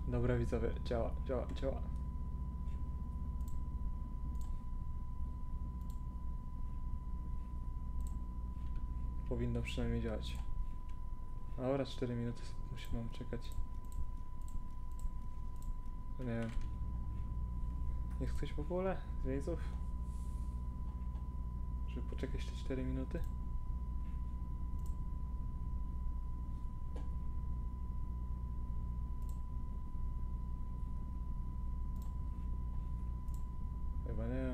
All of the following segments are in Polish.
Dobra widzowie, działa, działa, działa. Powinno przynajmniej działać. Dobra, 4 minuty musimy czekać. Nie wiem. Jest ktoś w ogóle z widzów? Żeby poczekać te 4 minuty? Chyba nie.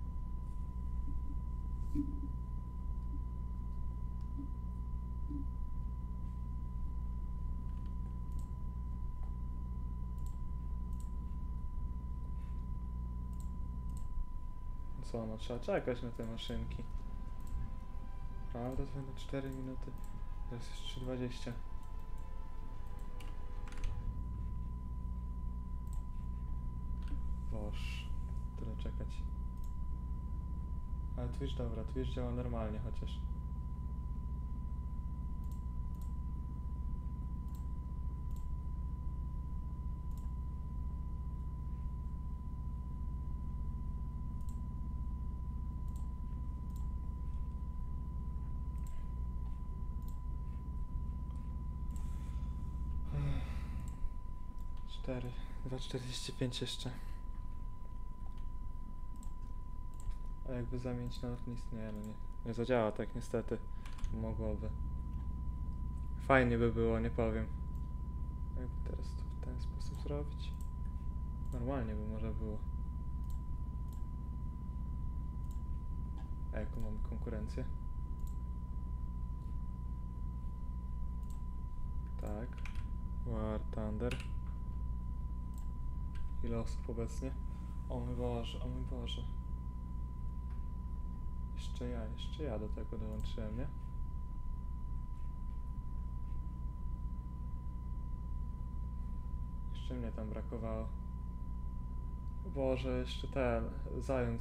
Co, no trzeba czekać na te maszynki. Prawda, to będą 4 minuty. Teraz jest 3:20. Boż, tyle czekać. Ale Twitch dobra, Twitch działa normalnie chociaż. Cztery, 2:45 jeszcze. A jakby zamienić na lotnisko? Nie, no nie. Nie zadziała tak niestety. Mogłoby. Fajnie by było, nie powiem. Jakby teraz to w ten sposób zrobić? Normalnie by może było. A jaką mamy konkurencję? Tak. War Thunder. Ile osób obecnie? O mój Boże, o mój Boże. Jeszcze ja do tego dołączyłem, nie? Jeszcze mnie tam brakowało. Boże, jeszcze ten, Zając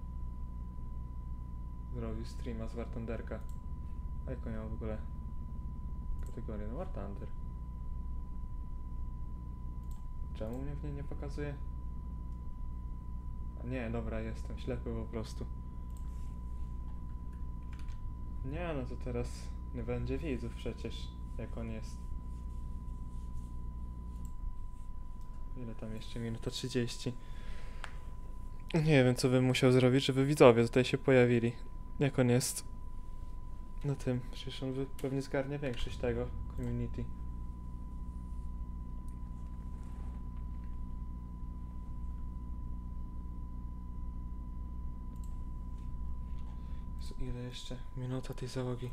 zrobił streama z War Thunderka. A jaką miał w ogóle kategorię? No War Thunder. Czemu mnie w niej nie pokazuje? A nie, dobra, jestem ślepy po prostu. Nie, no to teraz nie będzie widzów przecież, jak on jest. Ile tam jeszcze? Minuta 30. Nie wiem, co bym musiał zrobić, żeby widzowie tutaj się pojawili. Jak on jest na tym? Przecież on pewnie zgarnia większość tego community. Ile jeszcze? Minuta tej załogi.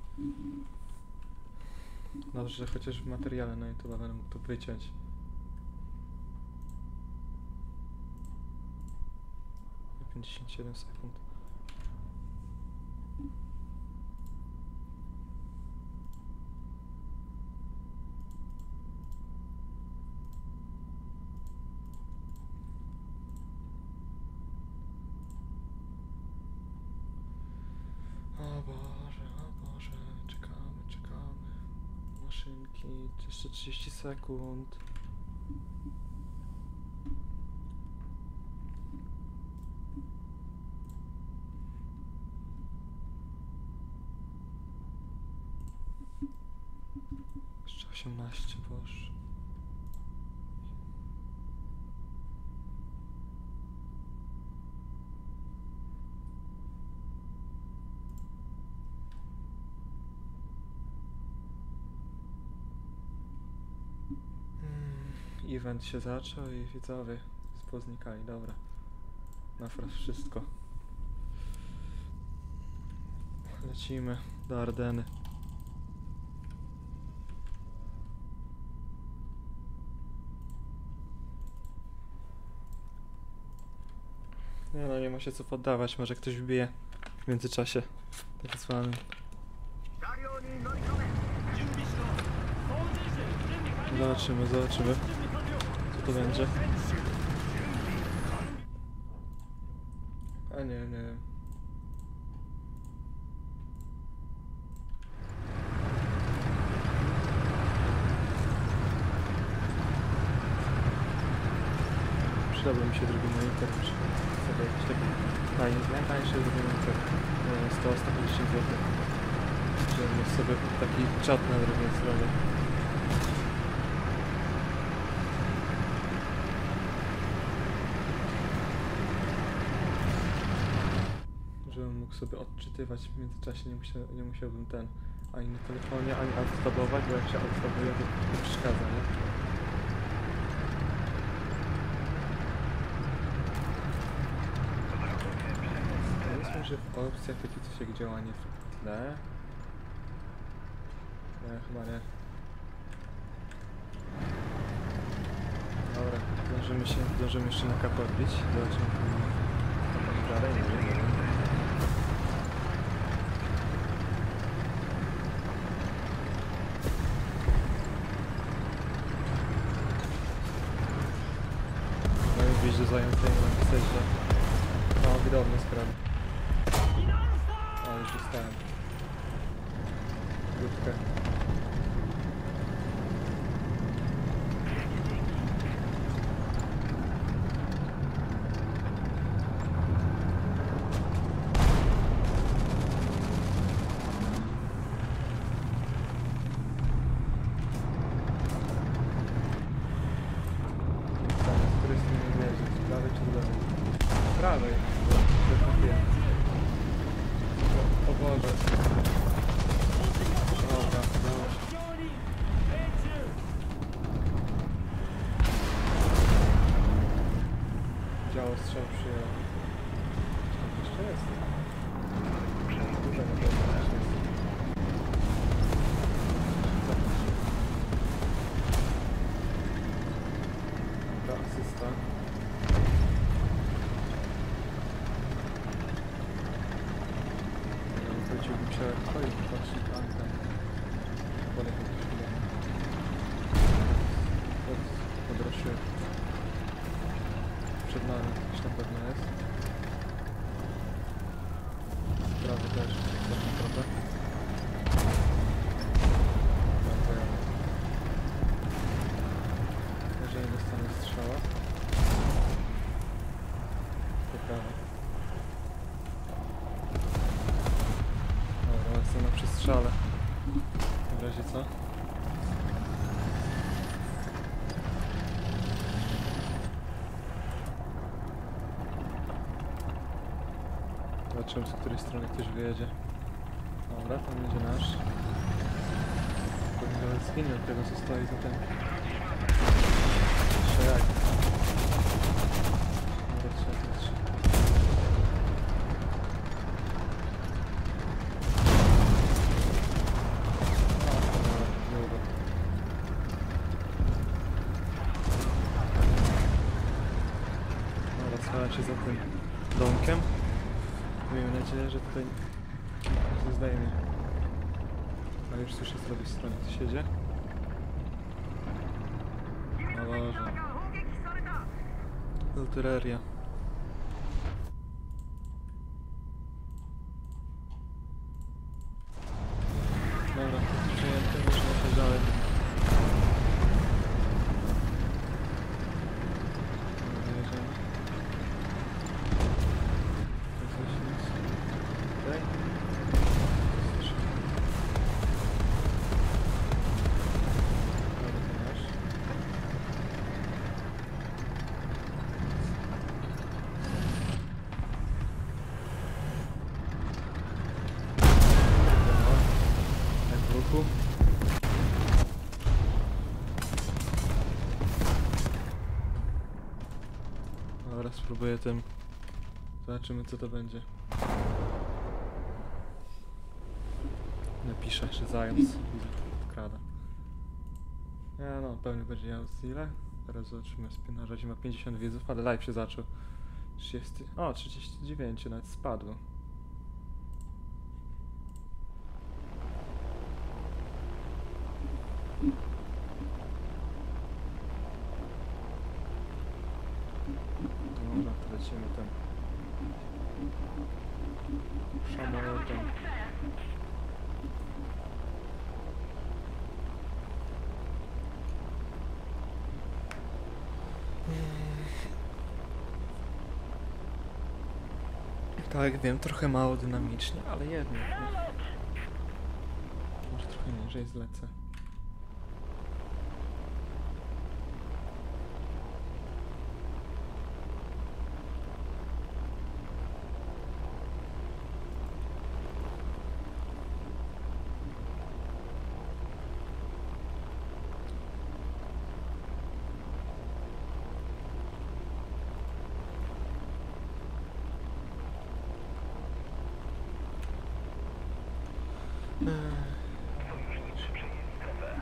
Dobrze, że chociaż w materiale na YouTube będę mógł to wyciąć. Na 57 sekund. O Boże, czekamy. Maszynki, jeszcze 30 sekund. Jeszcze 18, Boże. Event się zaczął i widzowie poznikali, dobra. Na fraz wszystko. Lecimy do Ardeny. Nie no, nie ma się co poddawać, może ktoś wbije w międzyczasie. Tak zwanym. Zobaczymy, co to będzie. A nie wiem. przydałby mi się drugi monitor, sobie jakiś taki najtańszy drugi monitor, 100-150 zł, żeby mieć sobie taki czat na drugiej stronie. Żebym mógł sobie odczytywać w międzyczasie, nie musiałbym ani na telefonie, ani alt-tabować, bo jak się alt-tabuje, to przeszkadza, nie? Powiedzmy, że w opcjach takie coś jak działanie w tle. Nie, chyba nie. Dobra, zdążymy jeszcze na kapę odbić. Zobaczymy, co dalej. Nie wiem. Gdzieś do zajętej mam pisać, że... O, widownie sprawy. O, już dostałem. Krótkę. Prawej, o Boże. Dobra, udało się. Działo strzał przyjął. Jeszcze jest. Tutaj na pewno jeszcze jest. Dobra, asysta. Wróciłbym się jak patrzeć tam. Podek jakiś chwilę. Podrośnie. Przed nami gdzieś na pewno jest. Z prawej też, tak naprawdę. Tam pojadę. Jeżeli dostanę strzała. To prawo. Dobra, jestem na przestrzale. W razie co? Zobaczymy, z której strony ktoś wyjedzie. Dobra, tam będzie nasz. Powinien nawet zginąć od tego, co stoi za tym. Jeszcze jak. Dobra, trzeba. Schowałem się za tym domkiem. Miejmy nadzieję, że tutaj nie zdejmie. Ale już słyszę z drugiej strony, co się dzieje. O Boże. Lutereria. Dobra, przyjęty, możemy jechać dalej. Dobra, spróbuję tym. Zobaczymy, co to będzie. Napiszę, że zając odkrada. Nie no, pewnie będzie miał ile? Teraz zobaczymy, na razie ma 50 widzów, ale live się zaczął. 30... O, 39 nawet spadło. Dobra, to lecimy tam. Samolotem. Tak, wiem, trochę mało dynamicznie, ale jednak, nie? Może trochę niżej zlecę. Sojuszniczy przejęli strefę.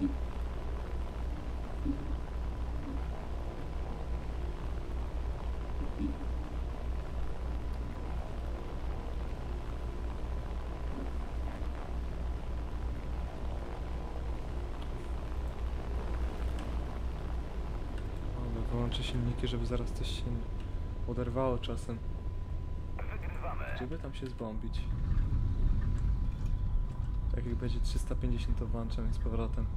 Dobra, wyłączę silniki, żeby zaraz coś się nie oderwało czasem. Wygrywamy. Gdzie by tam się zbombić? Tak jak będzie 350, to włączam i z powrotem.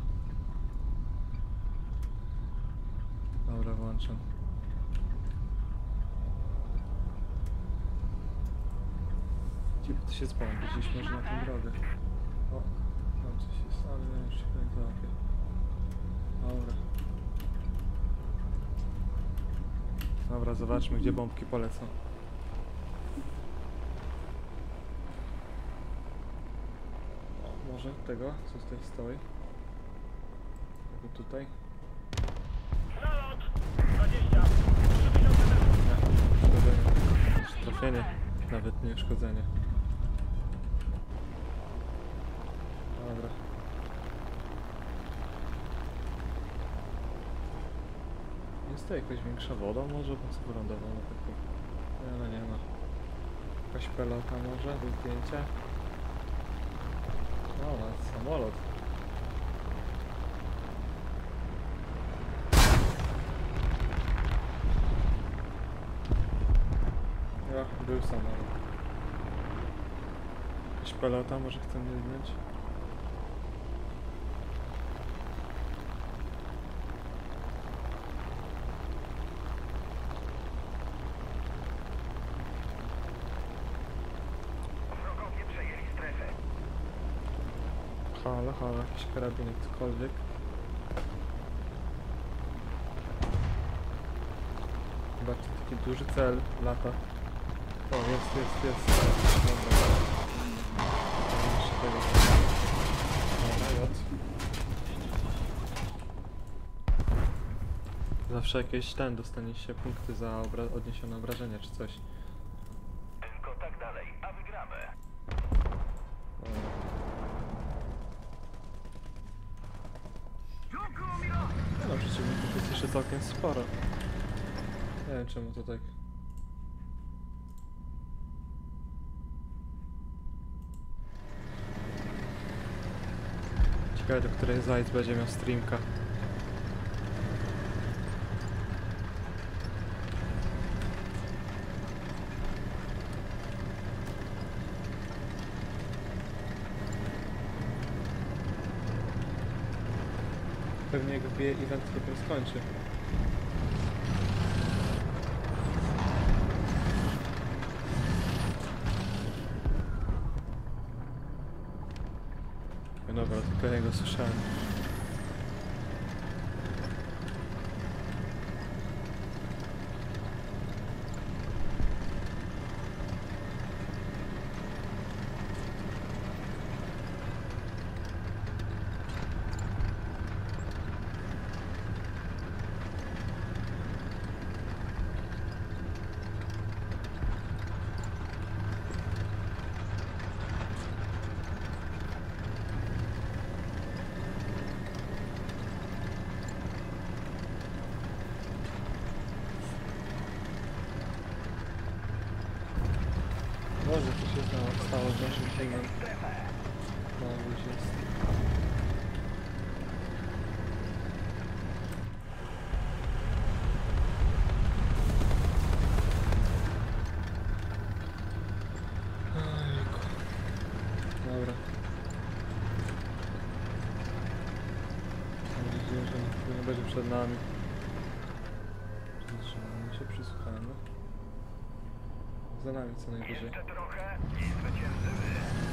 Dobra, włączam. Gdzie by to się zbombić? Gdzieś może na tę drogę. O, tam coś jest, ale nie, już się nie załapie. Dobra. Dobra, zobaczmy, gdzie bombki polecą. O, może tego, co tutaj stoi? Tego tutaj? Nalot! 20! 3000 metrów! Nie, uszkodzenie. Już trafienie, nawet nie uszkodzenie. Dobra. Jest to jakaś większa woda może? Bo co wylądowało na takiej? Nie, no nie ma. Jakaś pelota może do zdjęcia? O, nawet samolot. Ja, był samolot. Jakaś pelota może chce mnie zdjąć? Wrogowie przejęli strefę. Halo, halo, jakiś karabinek, cokolwiek. Zobaczcie, taki duży cel lata. O, jest. Dobra. Jeszcze tego. Dobra, J. Zawsze jakieś dostaniecie punkty za odniesione obrażenia czy coś. Tylko tak dalej, a wygramy. No, przeciwników jest jeszcze całkiem sporo. Nie wiem czemu to tak. Ciekawe, do której Zajc będzie miał streamka. Pewnie jego event dopiero skończy. No dobra, tylko niego słyszałem. Może coś się stało z naszym teamem. No, już jest. Ojejku. Dobra. Mam nadzieję, że nikt nie będzie przed nami. Zatrzymamy się, przysłuchajmy. Za nami co najwyżej. Jeszcze trochę i zwyciężymy.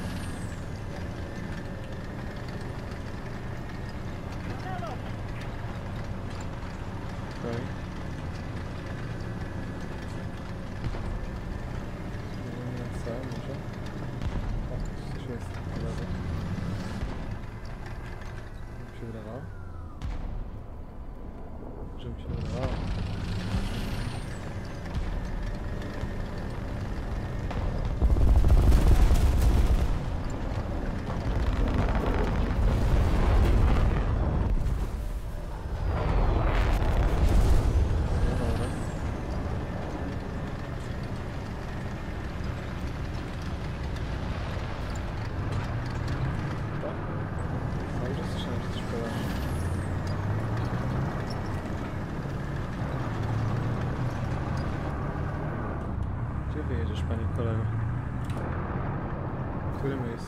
Okej. Nie wiem co, może? O, coś jest po lewo. Mi się wydawało? Że mi się wydawało. No dobra. Tak? Cały czas słyszałem, że coś pada. Gdzie wyjedziesz, panie kolego? W które miejsce?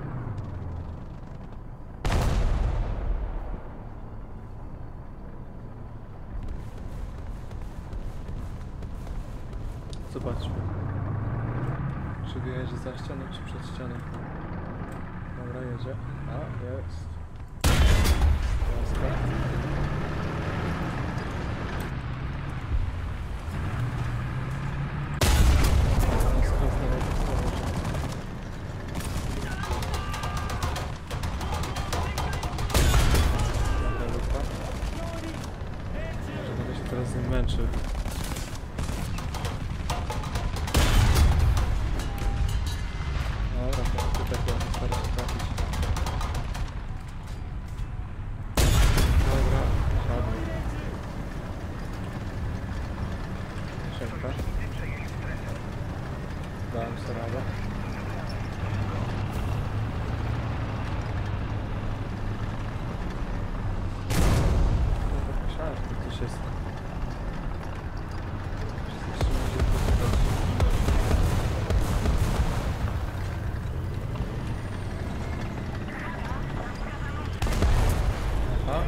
Zobaczmy. Czy wyjedzie za ścianą, czy przed ścianą? Dobra, jedzie. A, jest. Laska. Laska znowu postawić. Dobra, lupa. Może będę się teraz z nim męczył. Dobra, to tutaj chyba wystarczy trafić. Dobra, siadł. Szybka. Dałem sobie radę. No, myślałem, że to coś jest. Wszyscy będzie poczekać. Aha.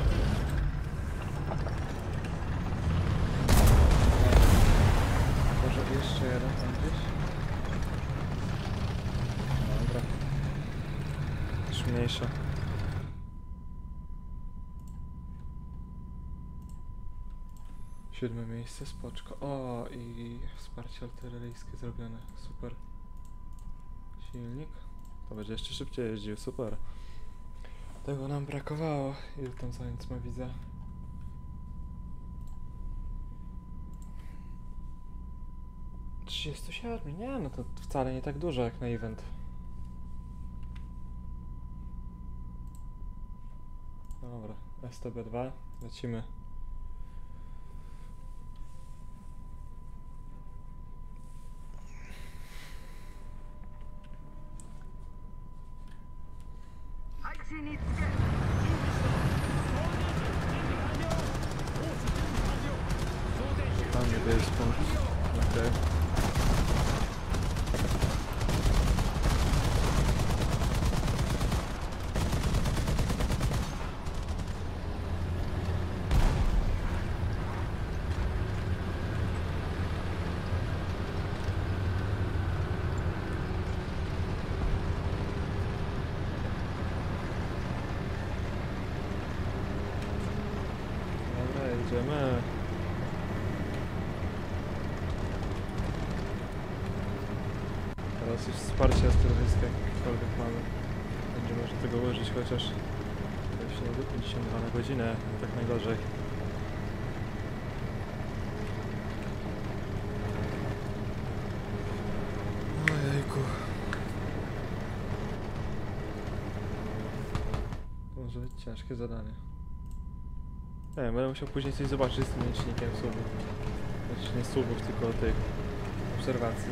Może jeszcze jeden tam gdzieś? Dobra. Już mniejsza. Siódme miejsce, spoczko. O, i wsparcie artyleryjskie zrobione. Super. Silnik. To będzie jeszcze szybciej jeździł, super. Tego nam brakowało. Ile tam zając ma, widzę? $37, nie no to wcale nie tak dużo jak na event. Dobra, STB2, lecimy. Tam nie jest punkt. Okej. Dobra, jedziemy. Teraz już wsparcie astronomiczne jakiekolwiek mamy. Będzie można tego użyć chociaż jeśli nie do 52 na godzinę, tak najgorzej. Ojejku. To może być ciężkie zadanie. Nie wiem, będę musiał później coś zobaczyć z tym licznikiem słowów. Znaczy nie słowów, tylko tych obserwacji.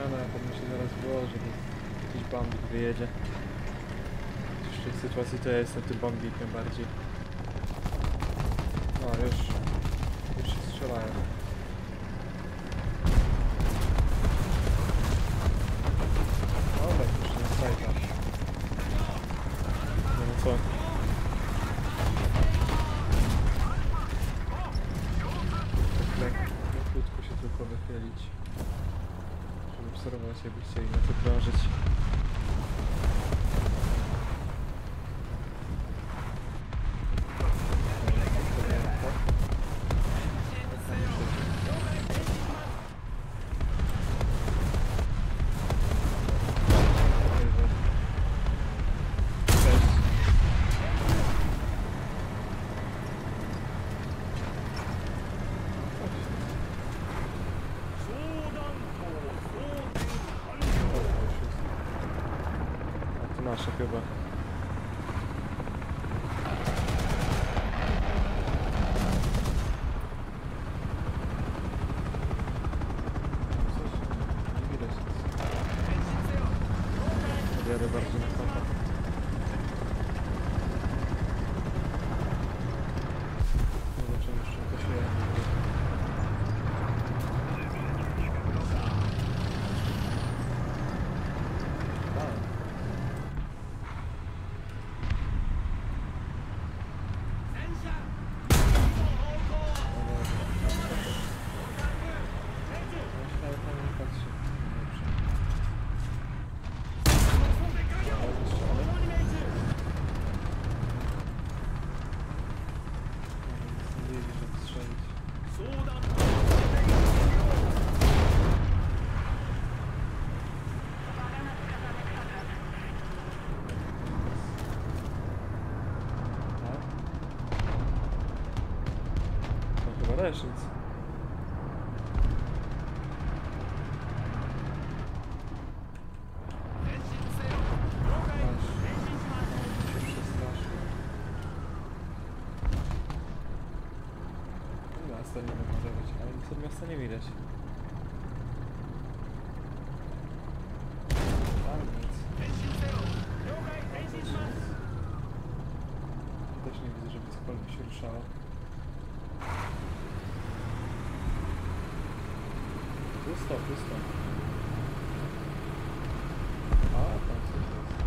no ja pewnie się zaraz wyłożę, bo jakiś bambik wyjedzie. W tej sytuacji to ja jestem tym bambikiem bardziej. No już się strzelają. Dobra, już nie stajka. No co? Tak krótko się tylko wychylić. Żeby obserwować, jakby chcieli na to krążyć. Nasze chyba. Nie widać nic. Jadę bardziej na kopa. Zobaczymy, z czym to się je. Też nic. Miasta nie może być, ale nic od miasta nie widać. Tam nic. Też nie widzę, żeby cokolwiek się ruszało. Pusto, pusto. A, tam coś jest.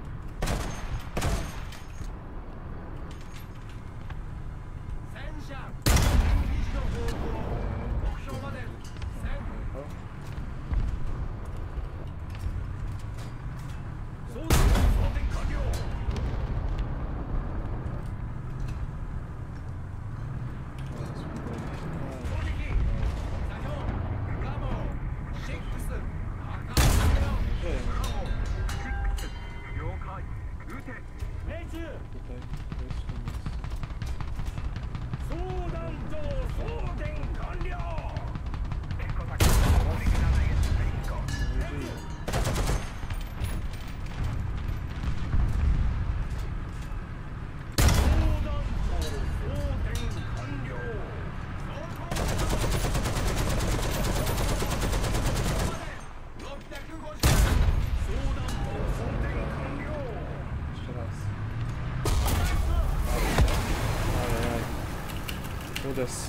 Udes.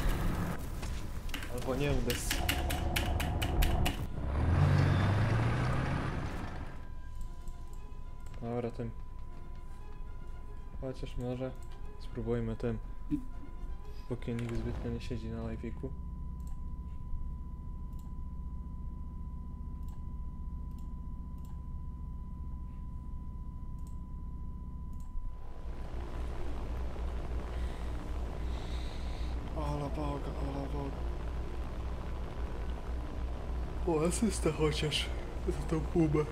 Albo nie udes. Dobra, tym. Chociaż może spróbujmy tym. Póki nikt zbytnio nie siedzi na live'iku. Ola Boga, ola Boga. O, asysta chociaż za tą pubę.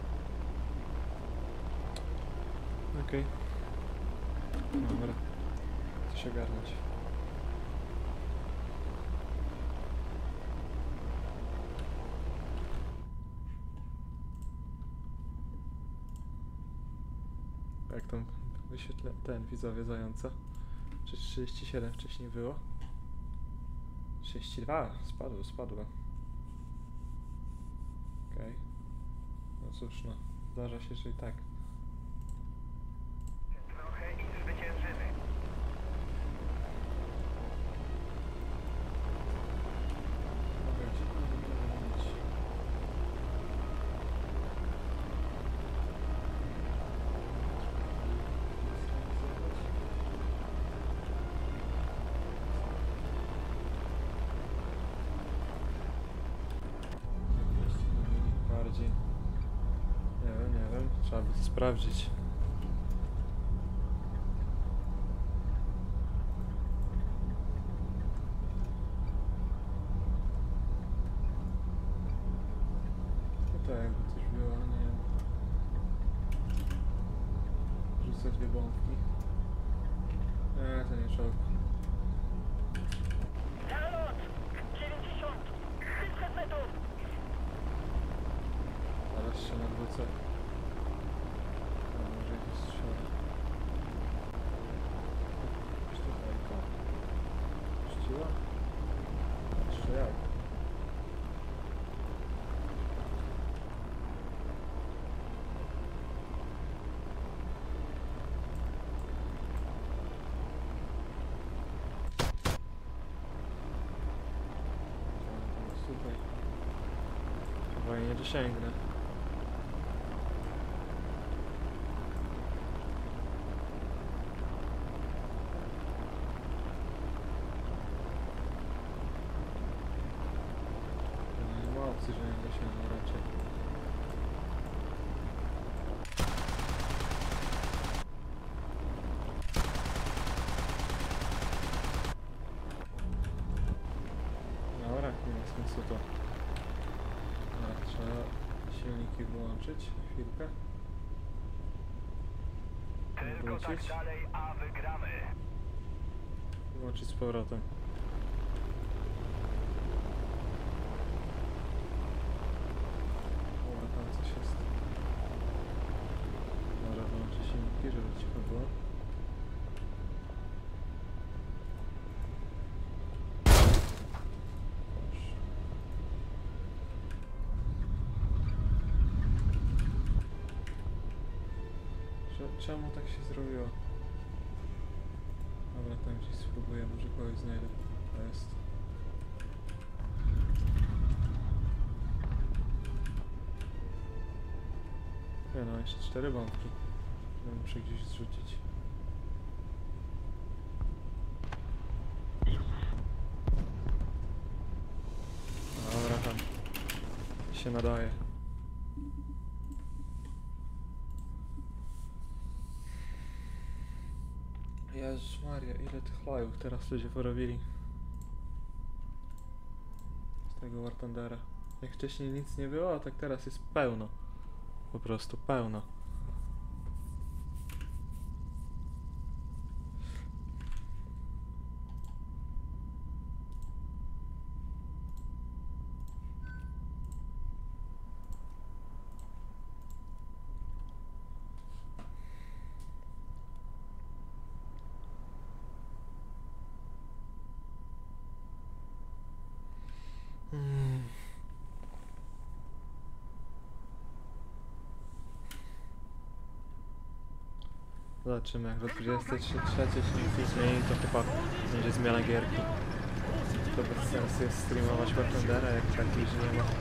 Okej. Dobra. coś ogarnąć. Jak tam wyświetlę ten widzowie zająca? Czy 37 wcześniej było? 32, spadło. Okej. No cóż, no, zdarza się, że i tak. Trochę i zwyciężymy. Dobra, gdzie to mogę mieć? Bardziej. Nie wiem, trzeba by to sprawdzić. No to jakby coś było, nie wiem. Rzucę 2 bombki. To nie czołg. Nalot! 90! 500 metrów! Zaraz się nawrócę. A może jakiś strzał. Gdzieś tutaj to. Puściła? Jeszcze jak? Super. Chyba jej nie dosięgnę. Nie ma opcji, że nie dosięgnę raczej. Dobra, nie ma sensu to. Dobra, trzeba silniki wyłączyć. Chwilkę. Tylko tak Wrócić. dalej, a wygramy. Włączyć z powrotem. Dobra, tam coś jest. Dobra, wyłączę silniki, żeby cicho było. Proszę. Czemu tak się zrobiło? Dobra, tam gdzieś spróbuję, może kogoś znajdę. To jest. No, jeszcze 4 bombki. Muszę gdzieś zrzucić. Dobra, tam się nadaje. Jezus Maria, ile tych lajów teraz ludzie porobili z tego War Thundera. Jak wcześniej nic nie było, a tak teraz jest pełno. Po prostu pełno. Zobaczymy, jak do 23 się nic zmieni, to chyba będzie zmiana gierki. To bez sensu jest streamować War Thundera, jak tak ludzi nie ma.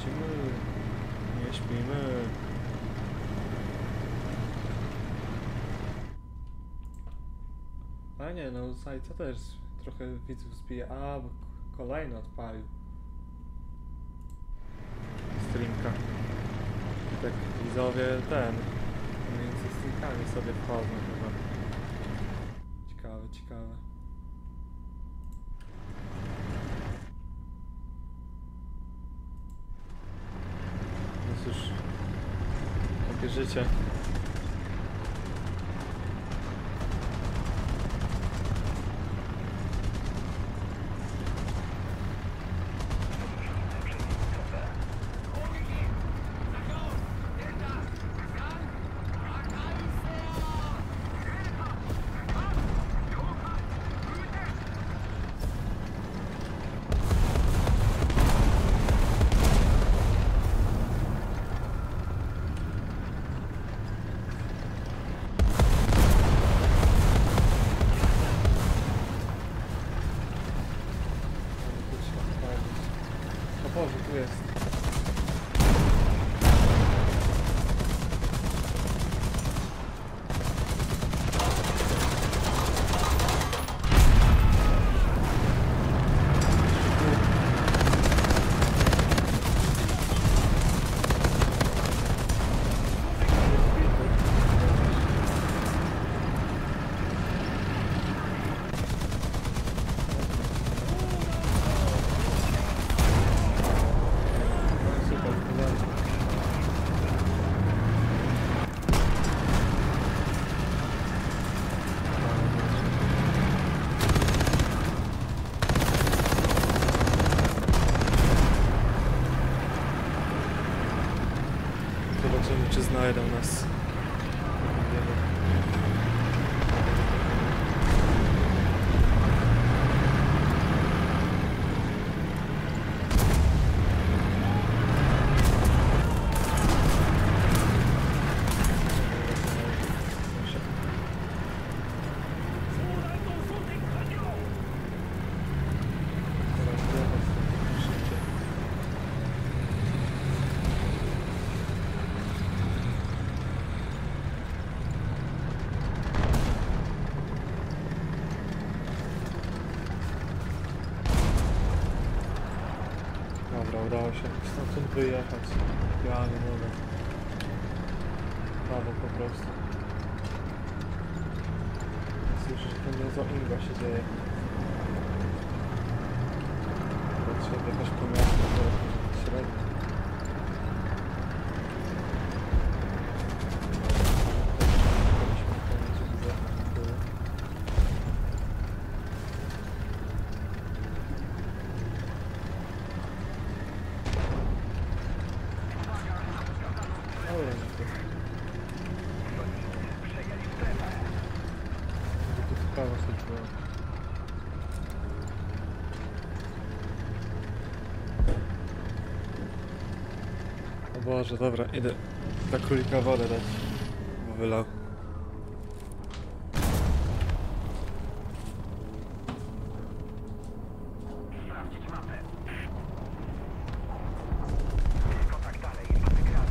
lecimy. Nie śpimy. A nie, no Zajca też trochę widzów zbije. A, bo kolejny odpalił. Streamka. I tak widzowie między streamkami sobie wchodzą chyba. Ciekawe, ciekawe. No cóż, takie życie. O Boże, tu jest. Zobaczymy, czy znajdą nas. Dobra, udało się stamtąd wyjechać. Ja nie mogę. Prawo po prostu. Słyszę, że to niezła inga się dzieje. Trzeba jechać po miasto, to średnio. Prawo sobie. O Boże, dobra, idę dla królika wodę dać, bo wylał. Sprawdzić mapę. Kontakt dalej, wygrany.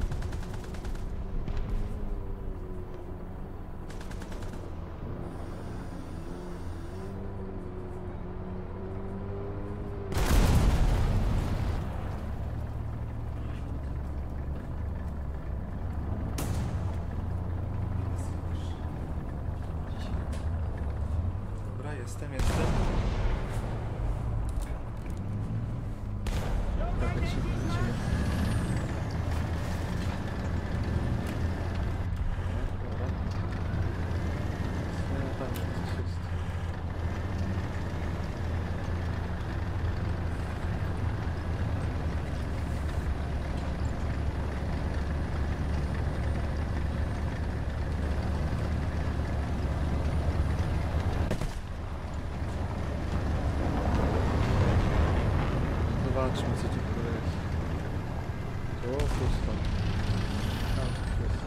Dobra, jestem. Tak, jak szybko lecimy. Dobra. Tam coś jest. Zobaczmy, co tu jest. O, pusto. Tam coś jest.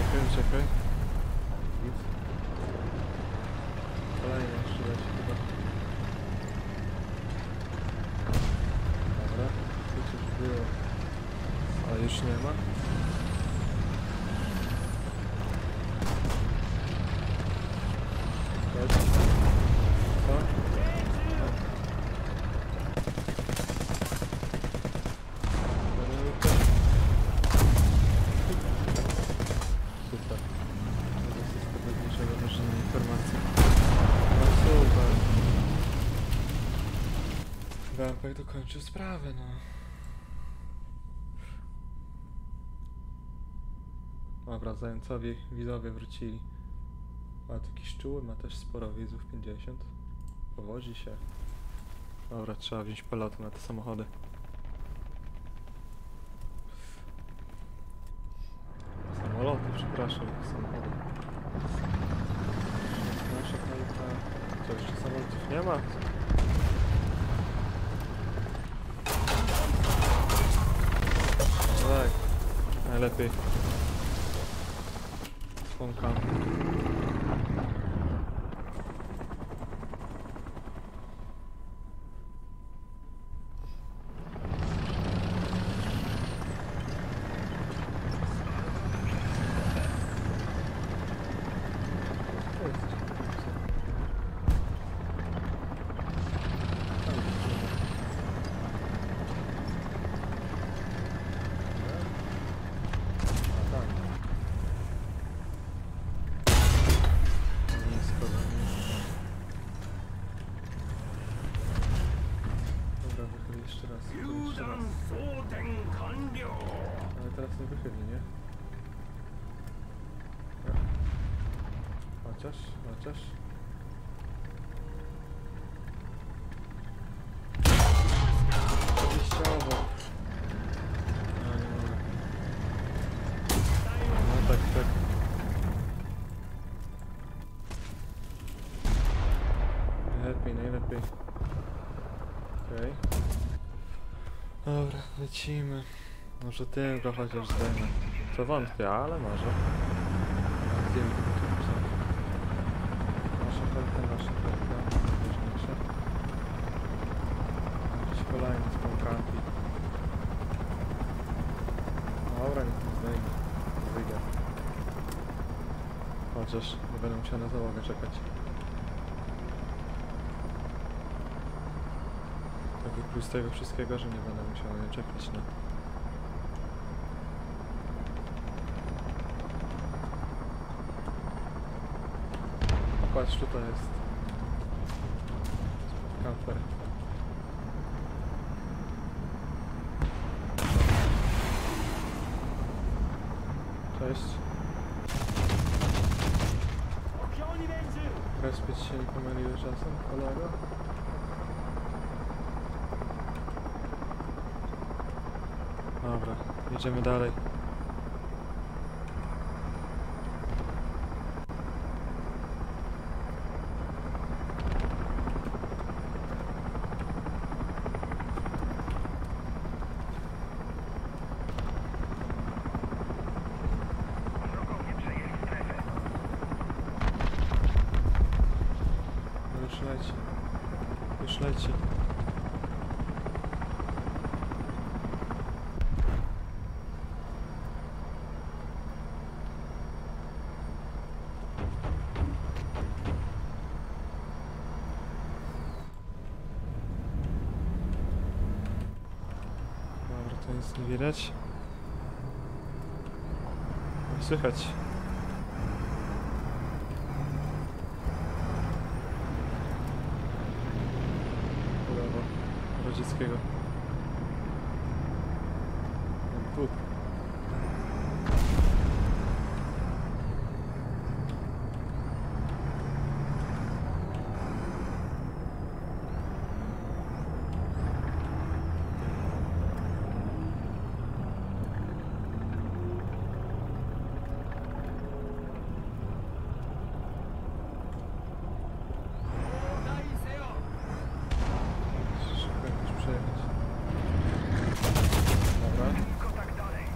Czekaj. Nic. Kolejny jeszcze leci chyba. już nie ma. Chodź. Co? Super. To jest pewniejszego wyrażenia informacji. No super. Gampek dokończył sprawę, no. Dobra, zającowi widzowie wrócili. A taki szczuły ma też sporo widzów, 50. Powodzi się. Dobra, trzeba wziąć peloton na te samochody. Samoloty, przepraszam, samochody. Nasza kalka. Co, jeszcze samolotów nie ma? Tak, najlepiej. Słonka. Jeszcze raz. Ale teraz nie wychyli, nie? Chociaż. Wyjściowo. No nie mogę. No tak. Najlepiej. Okej. Dobra, lecimy. Może tylko chociaż zdejmę. To wątpię, ale może. Nasza karta. Ważniejsze. Jakiś kolejny z pąkanki. Dobra, niech nie zdejmę. Wyjdę. Chociaż nie będę musiał na załogę czekać. Taki plus tego wszystkiego, że nie będę musiał na nie czekać, no. Patrz, tutaj jest kamper. Cześć. Respić się nie pomyliły czasem, kolego? Dobra, jedziemy dalej. Już leci. Dobra, to nic nie widać. Słychać. Rodzickiego. Tu. Szybko jakoś przejechać. Dobra. Kontakt dalej.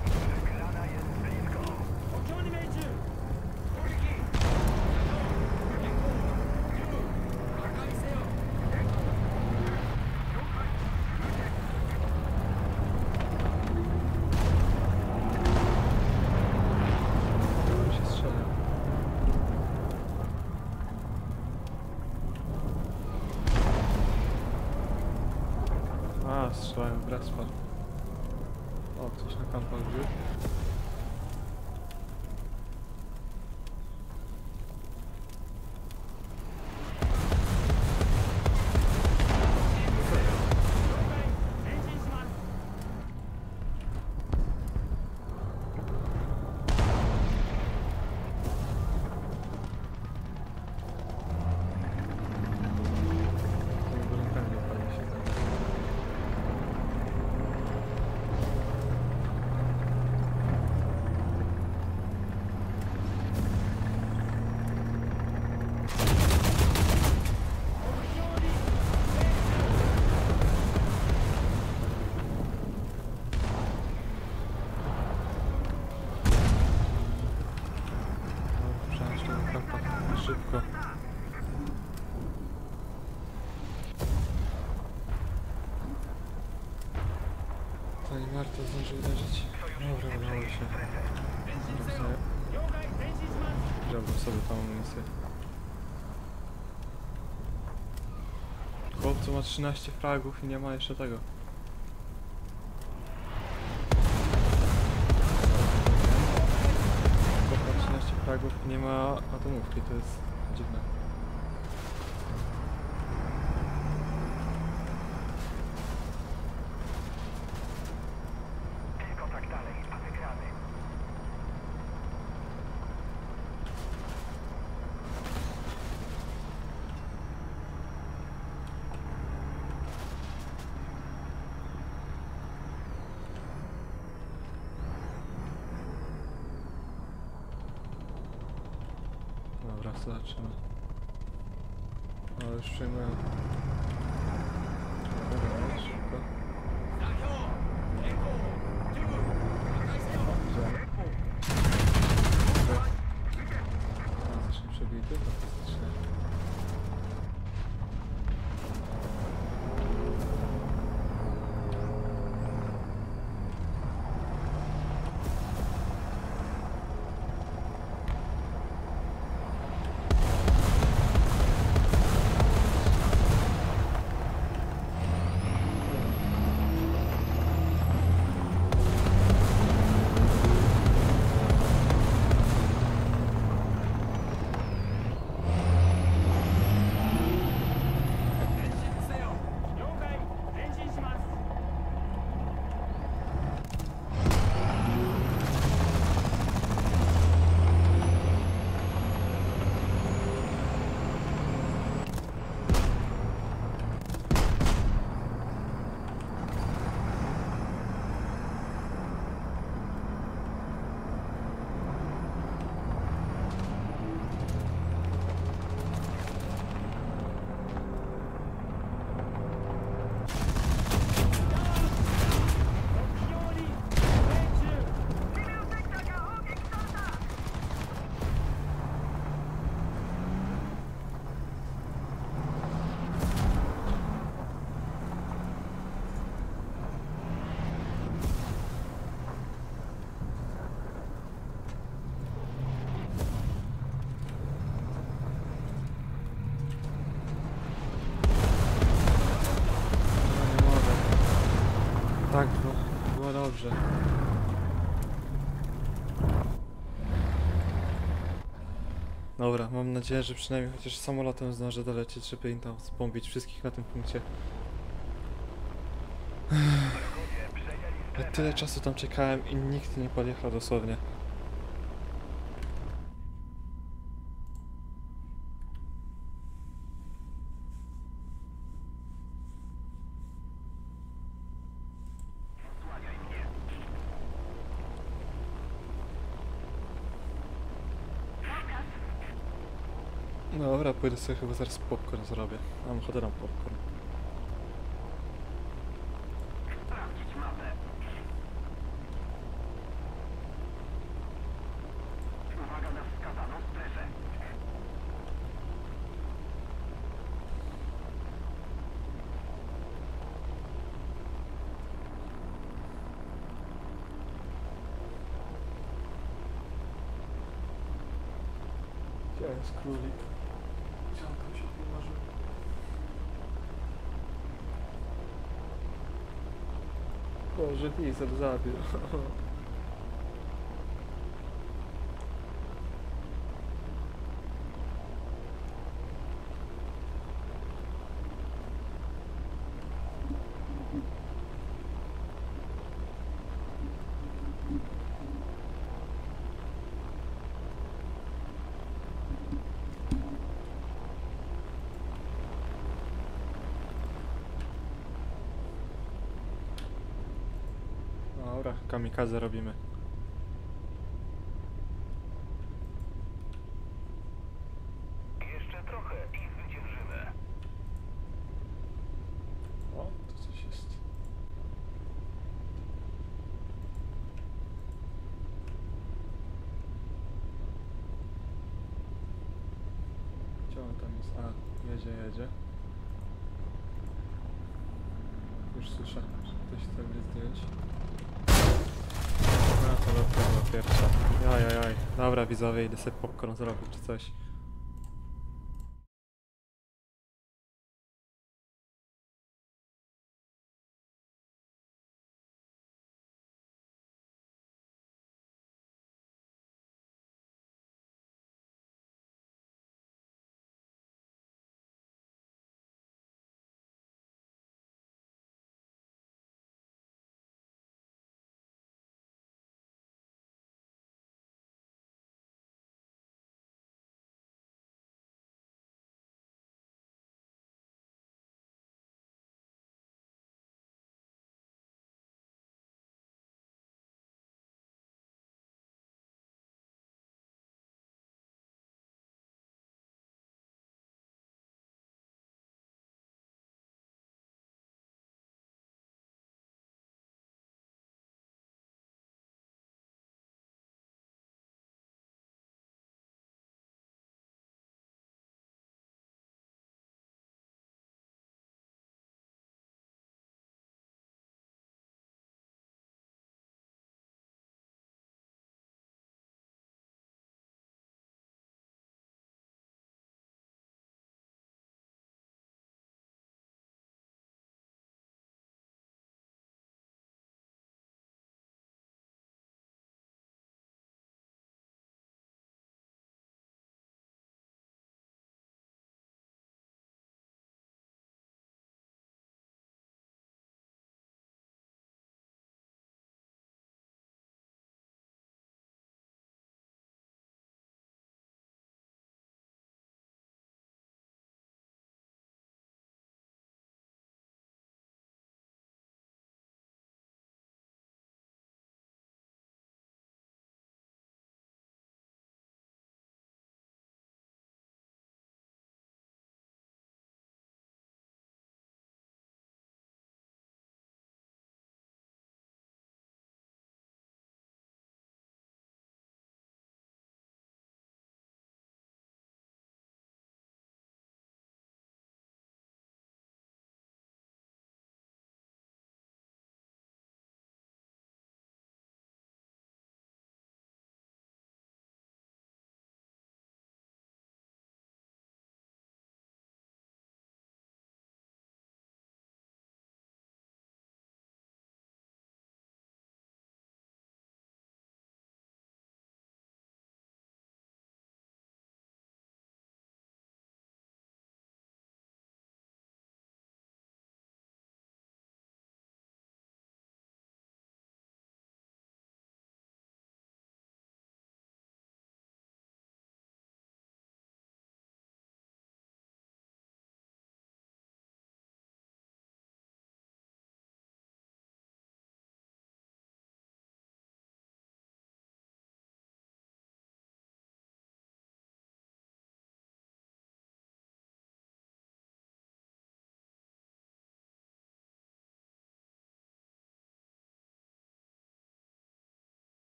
strzelają w respa. O, ktoś na kampach był. Szybko. Pani Marta zdąży uderzyć. Dobra, udało się. Wziąłbym sobie tą amunicję. Chłopcu ma 13 fragów i nie ma jeszcze tego. Chłop ma 13 fragów i nie ma atomówki, to jest dziwne. Tylko tak dalej, a wygramy. Dobra, zobaczymy. O, już przyjmuję. Dobra, szybko. Zacznij przebity, fantastycznie. Tak, było dobrze. Dobra, mam nadzieję, że przynajmniej chociaż samolotem zdążę dolecieć, żeby im tam zbombić wszystkich na tym punkcie. Ja tyle czasu tam czekałem i nikt nie podjechał dosłownie. Dobra, pójdę sobie chyba zaraz popcorn zrobię. Mam ochotę na popcorn. Sprawdzić mapę. Uwaga na wskazaną strefę. Gdzie jest królik? Gdzie on tam się wymarzył? Boże, diesel zabił. Dobra, kamikadze robimy. Jeszcze trochę i zwyciężymy. O, tu coś jest. Gdzie on tam jest? A, jedzie. Już słyszę, że ktoś chce mnie zdjąć. No to lotka była pierwsza. Jaj. Dobra widzowie, idę sobie popcorn zrobić czy coś.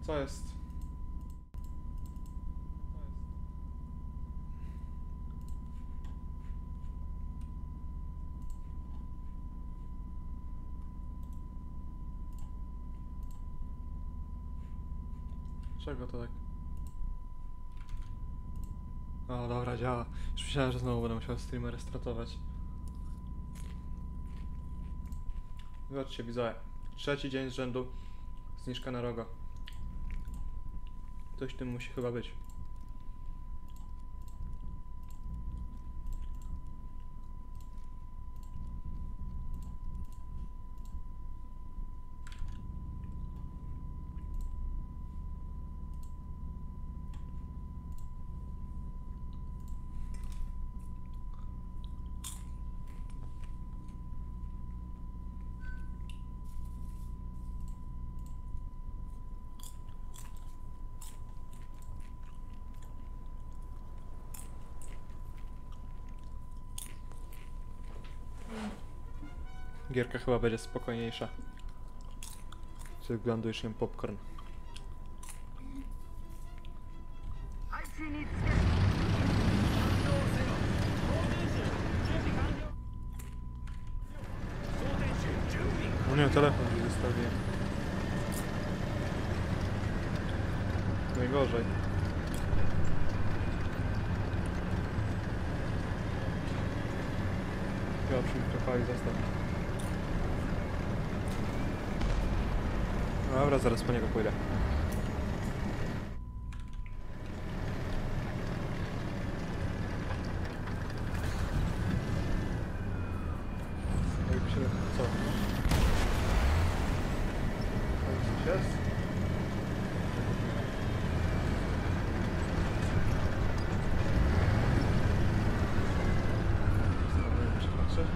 Co jest? Czego to tak? O, dobra, działa. Już myślałem, że znowu będę musiał streama restartować. Zobaczcie, widzowie. 3. dzień z rzędu. Zniżka na Rogo. Coś w tym musi chyba być. Gierka chyba będzie spokojniejsza. Z wyglądu już jem popcorn. No nie, telefon gdzieś zostawiłem. Najgorzej. Ja przy mikrofali zostaw. Dobra, zaraz po niego pójdę. Jakby się... co? Tam coś jest? Patrzę.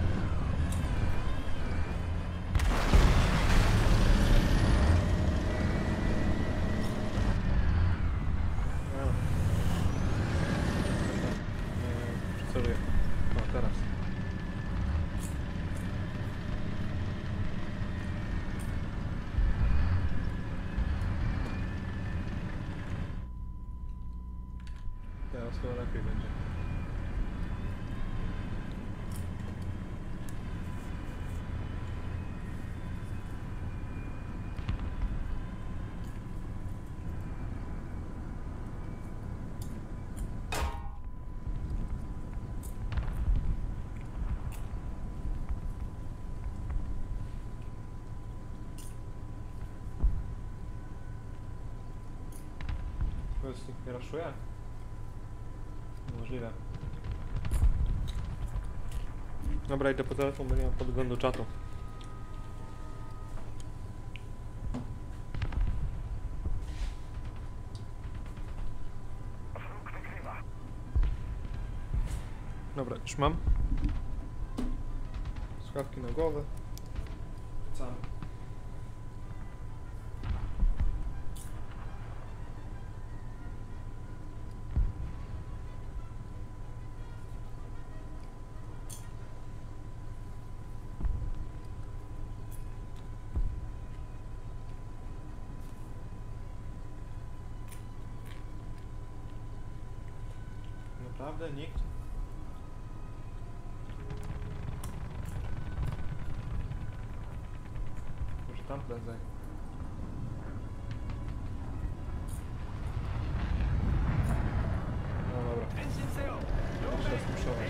Przyceluję. O, teraz. Teraz chyba lepiej będzie. Powiedz, nikt nie raszuje? Możliwe. Dobra, idę po telefon, bo nie mam podglądu czatu. Wróg wygrywa. Dobra, już mam. Słuchawki na głowę. Wracamy. Naprawdę nikt? Może tam prędzej. No dobra. Jeszcze jest muszone.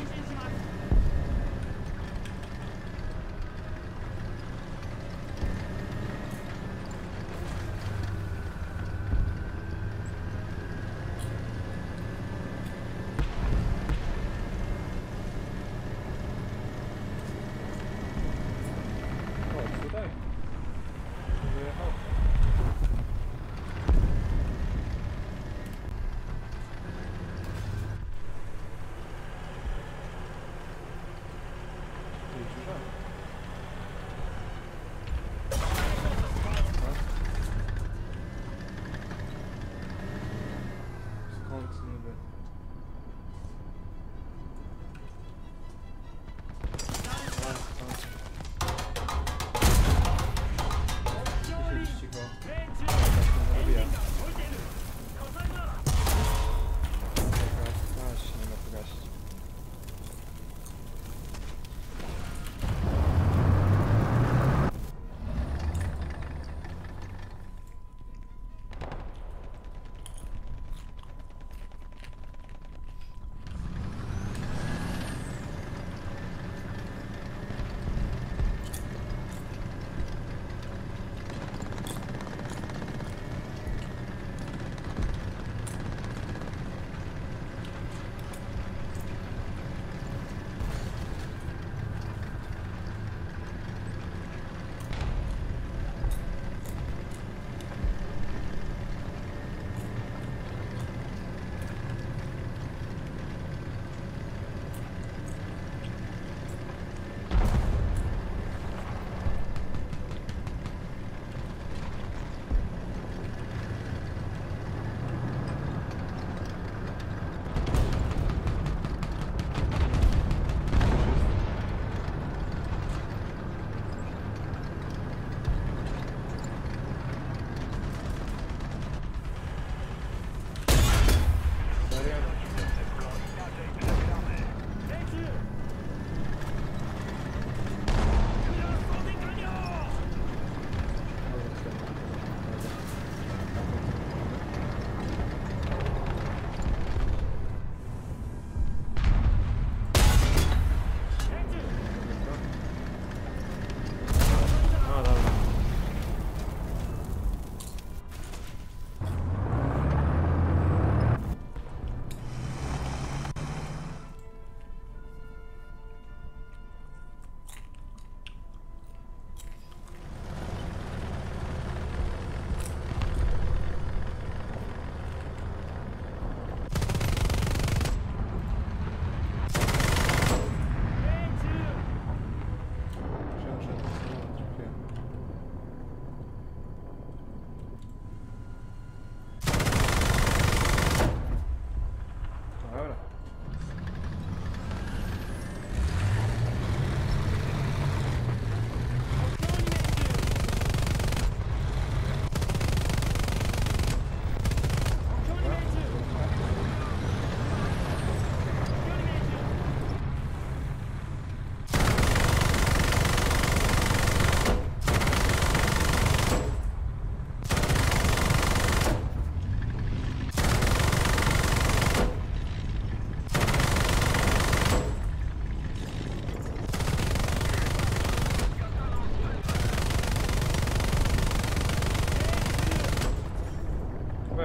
O, tutaj.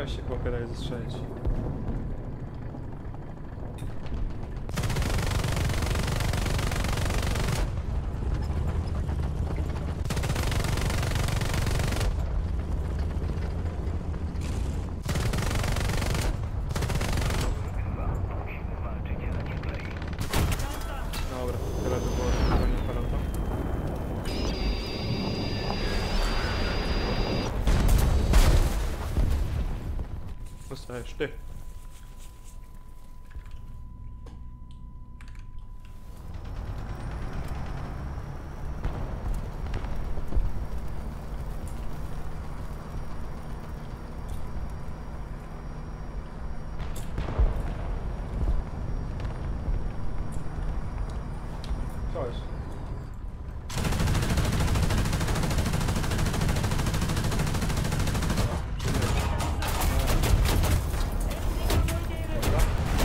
Chciałeś się chłopie dać zastrzelić. Musimy walczyć, a nie klei. Dobra, tyle by było, że chyba nie palał to. Zostajesz ty. Coś. Dobra.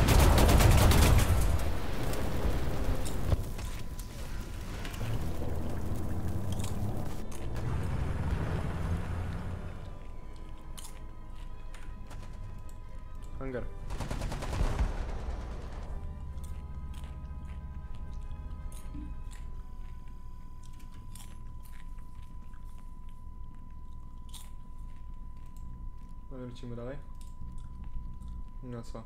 Hangar. Lecimy dalej. No co?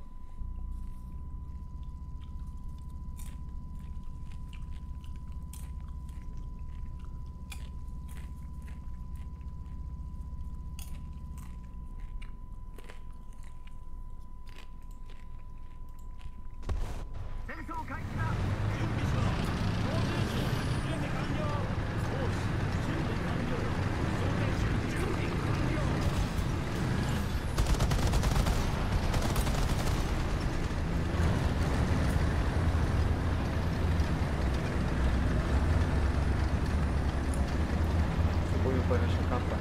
Próbuję pojechać na kampę.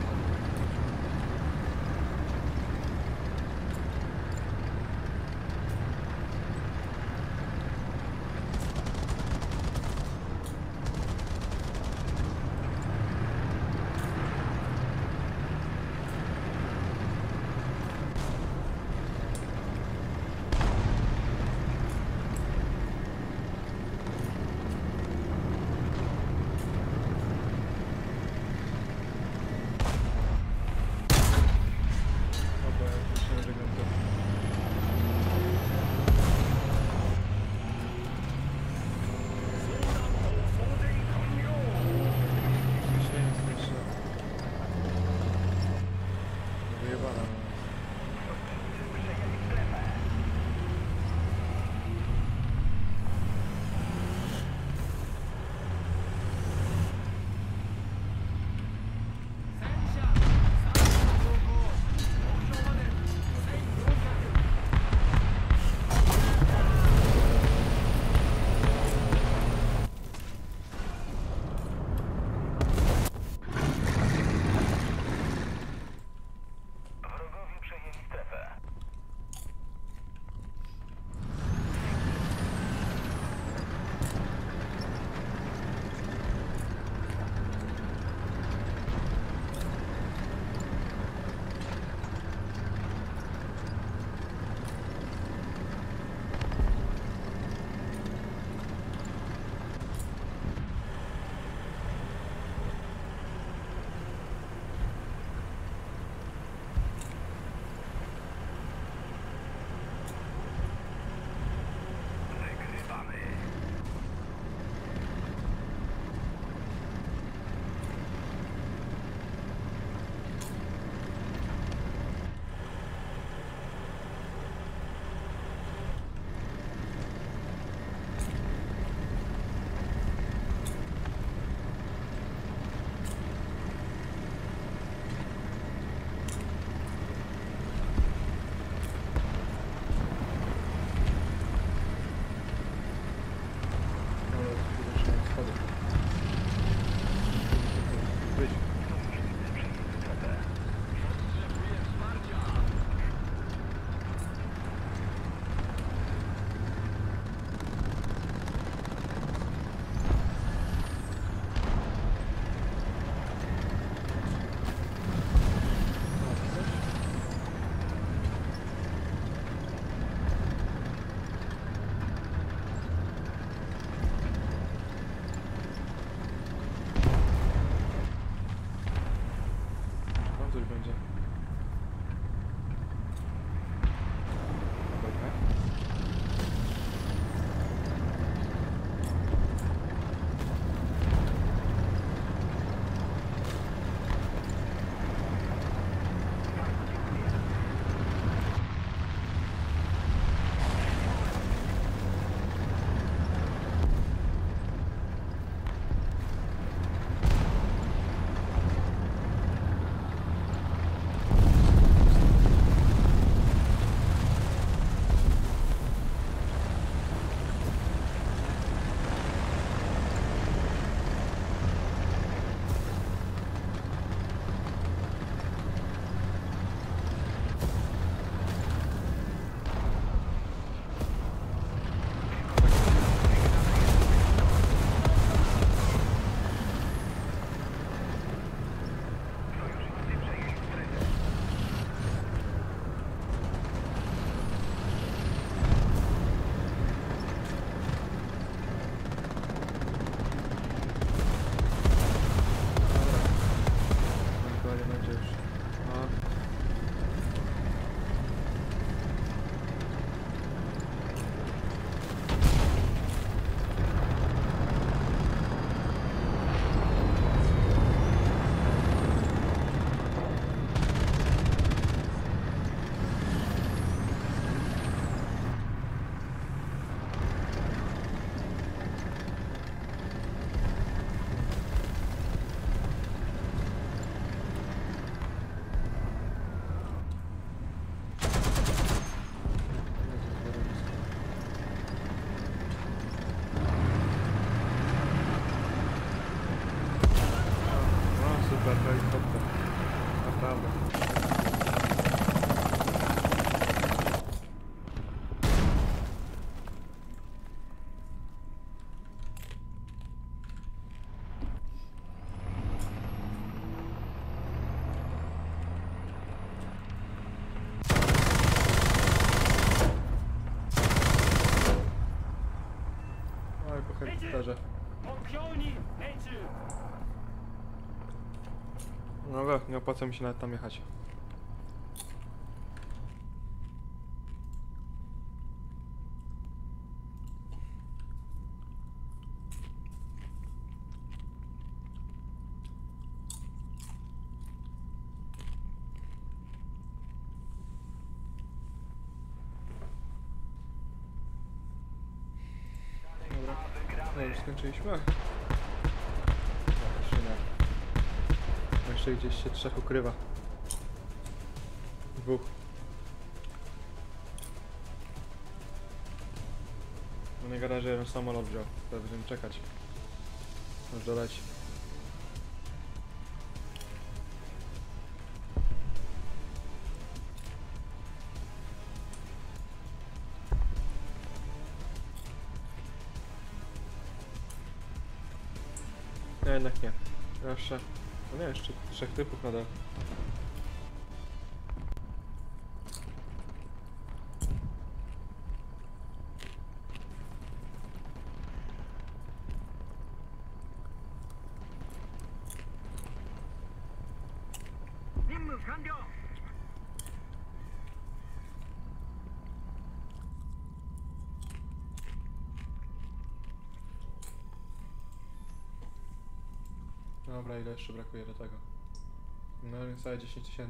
helikopterze. 目標に命中 Dobra, nie opłaca mi się nawet tam jechać. Dobra, no już skończyliśmy. Jeszcze nie. Jeszcze gdzieś się trzech ukrywa. Dwóch. No nie gada, że jeden samolot wziął. Teraz będziemy czekać. Aż doleci. No jednak nie. Jeszcze. No nie, jeszcze trzech typów nadal. Dobra, ile jeszcze brakuje do tego? No niecałe 10 000.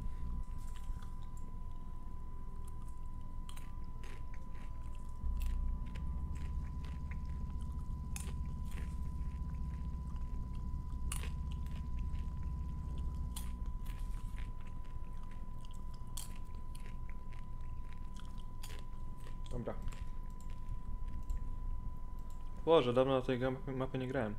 Dobra. Boże, dawno na tej mapy nie grałem.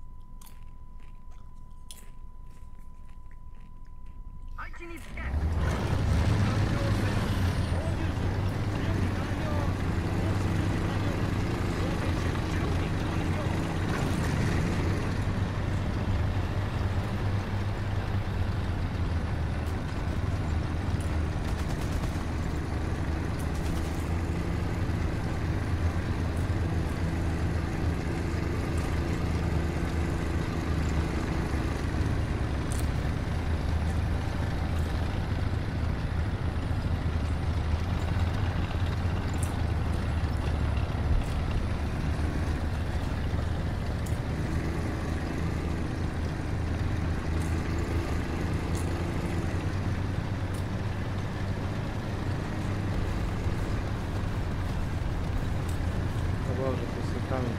O Boże, to jest kamień.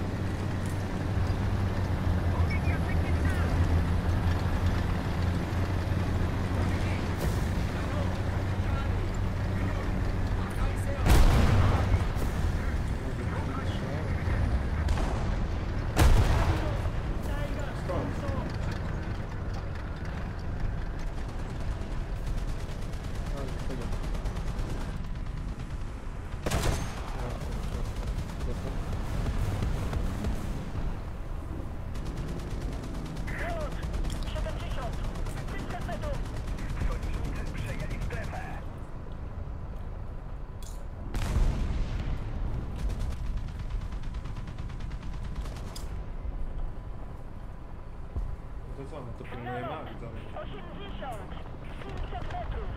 To co, no to pilnuje map, widzowie. 80, 500 metrów.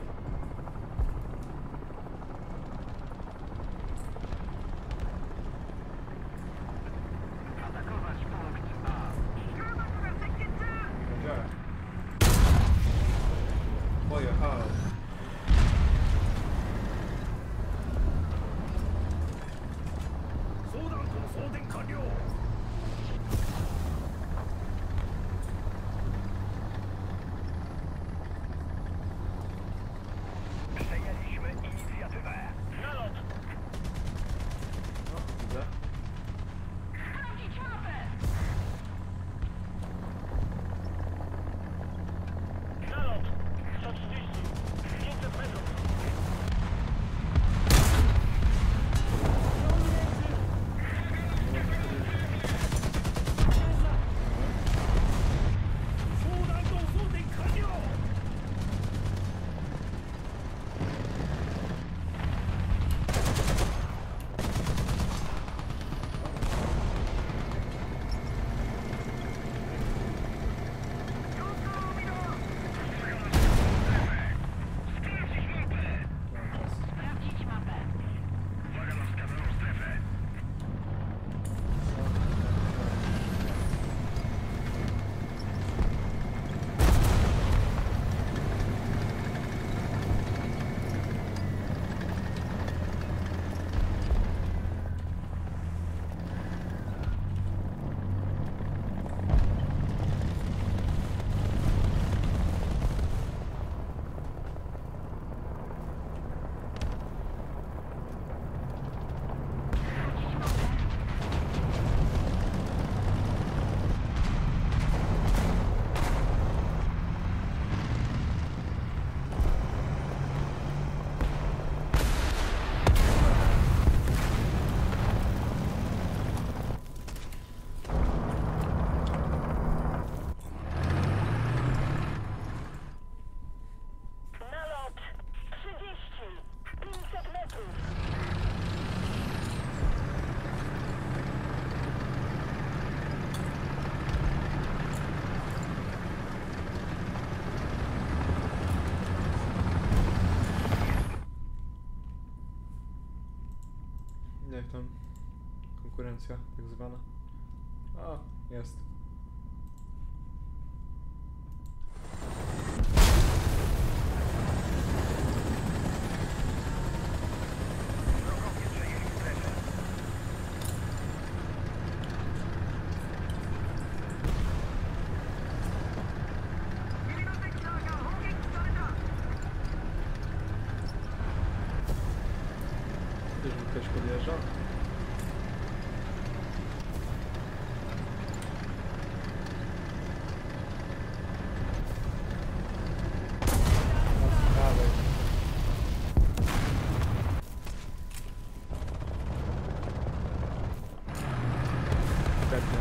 Atakować punkt A. Gdzie? Pojechał. Przejęliśmy inicjatywę. Nalot! No, widzę. Sprawdzić mapę! Nalot! 130, 500 metrów. tam konkurencja tak zwana. A, jest. Wrogowie przejęli strefę. Też mi ktoś podjeżdża? No, dawaj. Świetnie.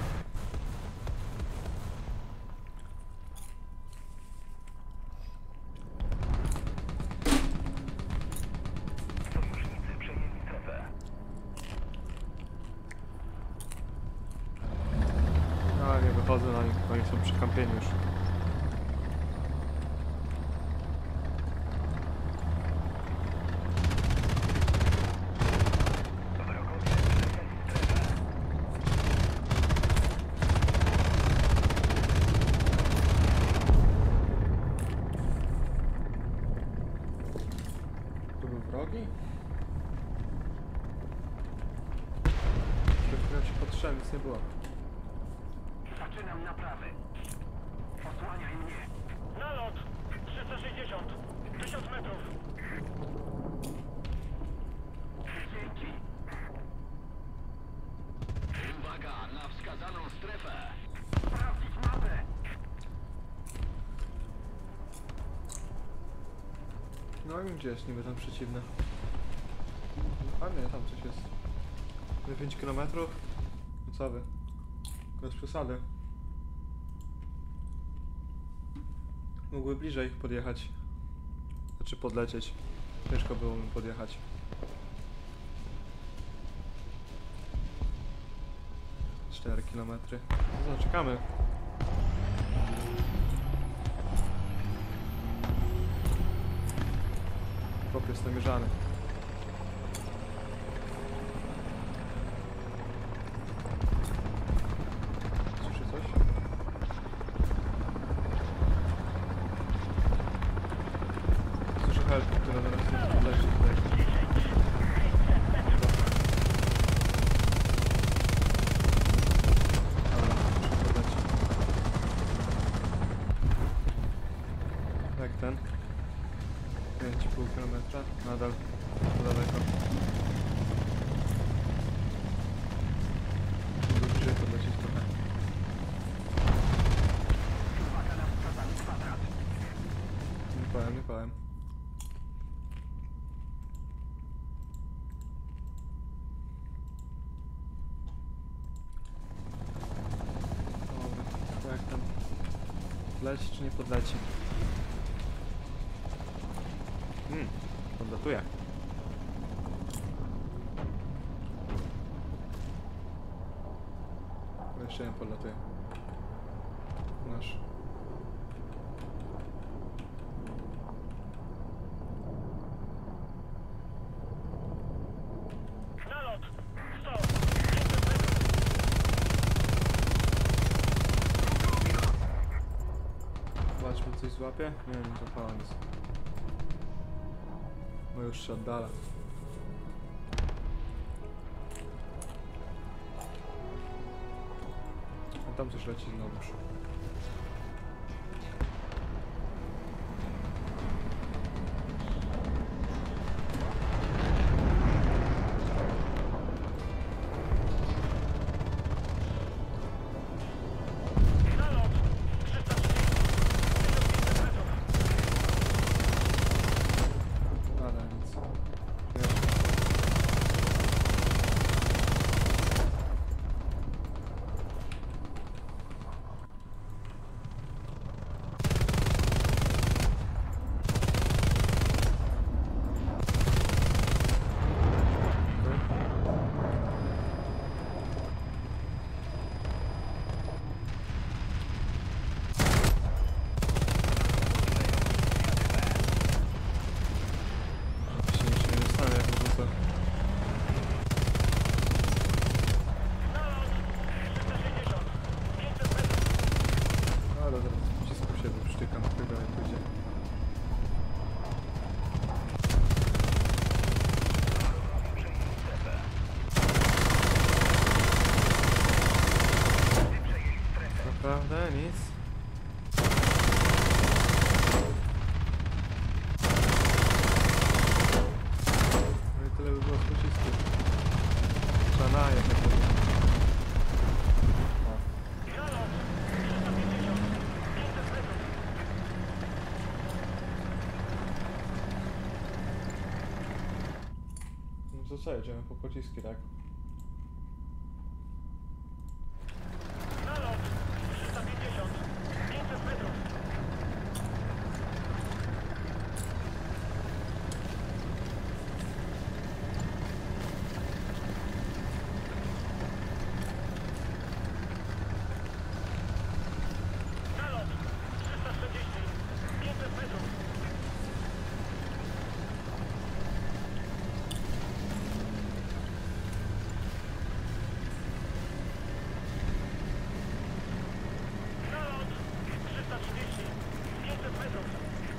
Sojusznicy przejęli strefę. A, nie wychodzę na nich, oni są przykampieni już. Wrogowie przejęli strefę. Tu był wrogi? Przed chwilą się patrzyłem, nic nie było. Zaczynam naprawy. Osłaniaj mnie. Nalot! 360! 1000 metrów! Dzięki. Uwaga na wskazaną strefę! Sprawdzić mapę. No i gdzie jest niby tam przeciwne? A nie, tam coś jest. 5 km? No co wy? Bez przesady. Mógłby bliżej podjechać. Znaczy podlecieć. Ciężko było mi podjechać. — 4 km. No co, czekamy. Chłop jest namierzany. Słyszy coś? Słyszę helkę, która zaraz leci tutaj. Dobra, muszę podlecieć. Jak ten? 5,5 km, nadal daleko. Mogę bliżej podlecieć trochę. Uwaga na wskazany kwadrat. Nie powiem, nie powiem. Dobra, to jak tam? Podleci czy nie podleci? Podlatuje. Jeszcze nie podlatuje. Nasz. Nalot! 100! 500 metrów! Zobaczmy, coś złapie? Nie, nie złapała nic. No już się oddala. A tam coś leci znowuż. Nalot! 330! 1500 metrów! Ale nic. Na, jednak to jest. O. Nalot! 350! 500 metrów! No to co, jedziemy po pociski, tak? Nalot! 350! 500 metrów! Nalot! 340! 500 metrów! Nalot! 330! 500 metrów!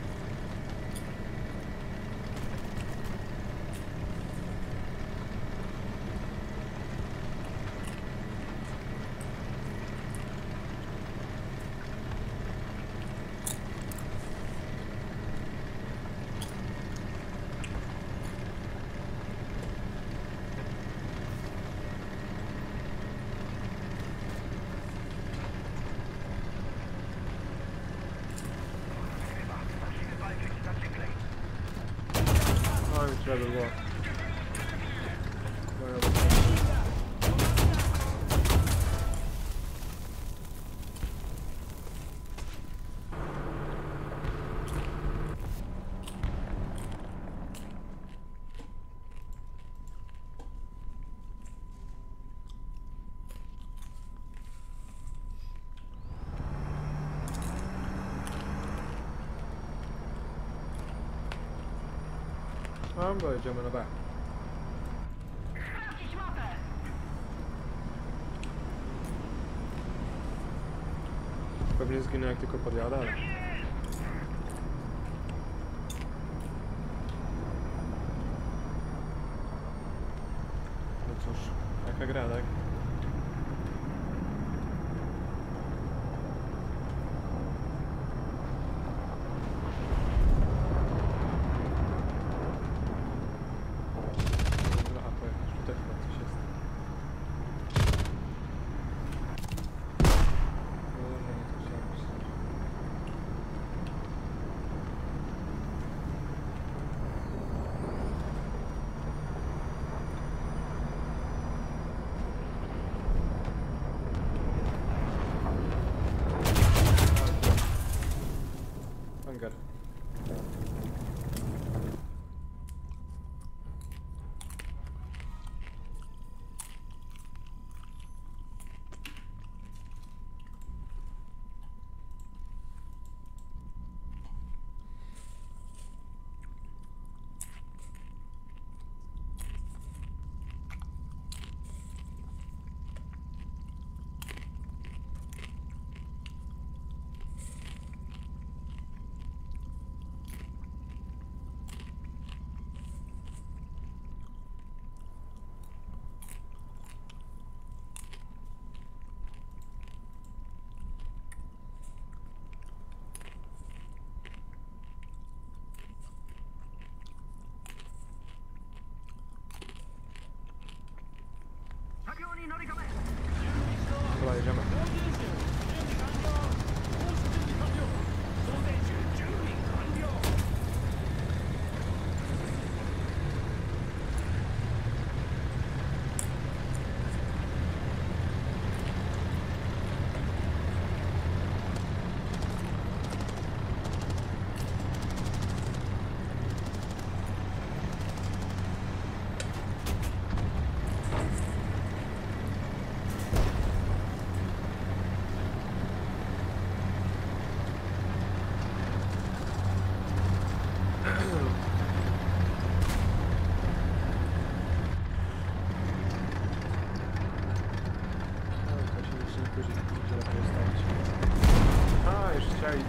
Chyba. Zacznijmy walczyć zacyklej. No i trzeba by było. Moja no, bo jedziemy na B. Sprawdzić mapę! Pewnie zginę jak tylko podjadę, ale... No cóż, jaka gra, tak? Aha, pojechać tutaj chyba coś jest. No, nie, to trzeba myśleć. Hangar. Avioni non ricommesso! Dobra, jedziemy. A, jeszcze chcieli.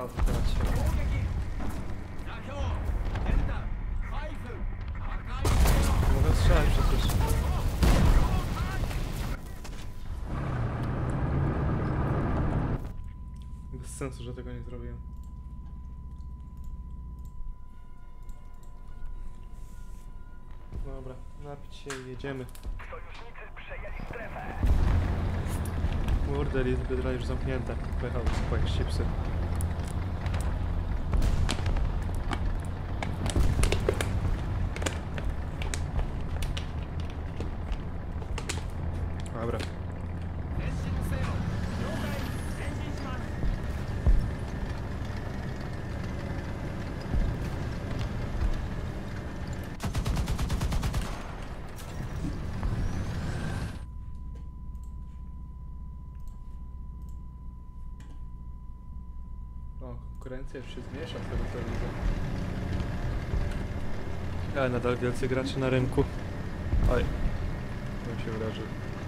strzał w tracie. Mogę strzelać przecież. Bez sensu, że tego nie zrobiłem. Dobra, napić się i jedziemy. Sojusznicy przejęli strefę. Kurde, Bydra już zamknięte. Pojechał po jakieś chipsy. Dobra. O, konkurencja już się zmniejsza z tego co widzę. Ale nadal wielcy gracze na rynku. Oj. To się uderzył.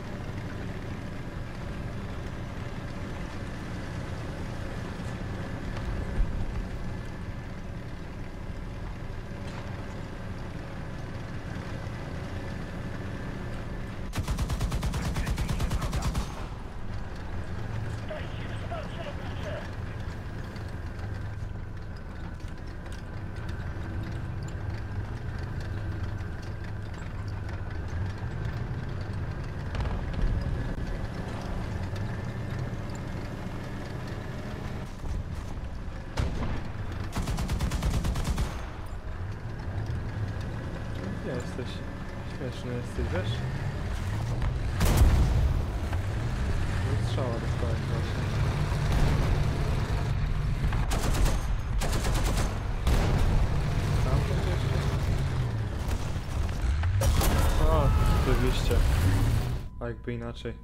Nie jesteś. Śmieszny jesteś, wiesz? No strzała dostałem właśnie. Tam coś jeszcze? O, oczywiście. A jakby inaczej.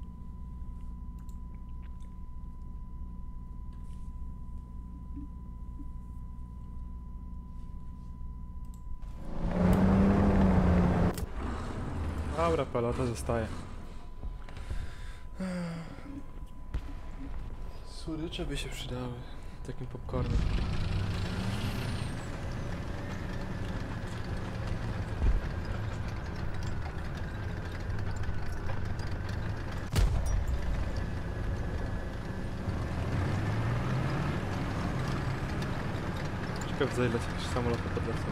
Dobra, pelota zostaje. Słodycze by się przydały. Takim popcornem. Ciekawe za ile jakieś samoloty podlecą.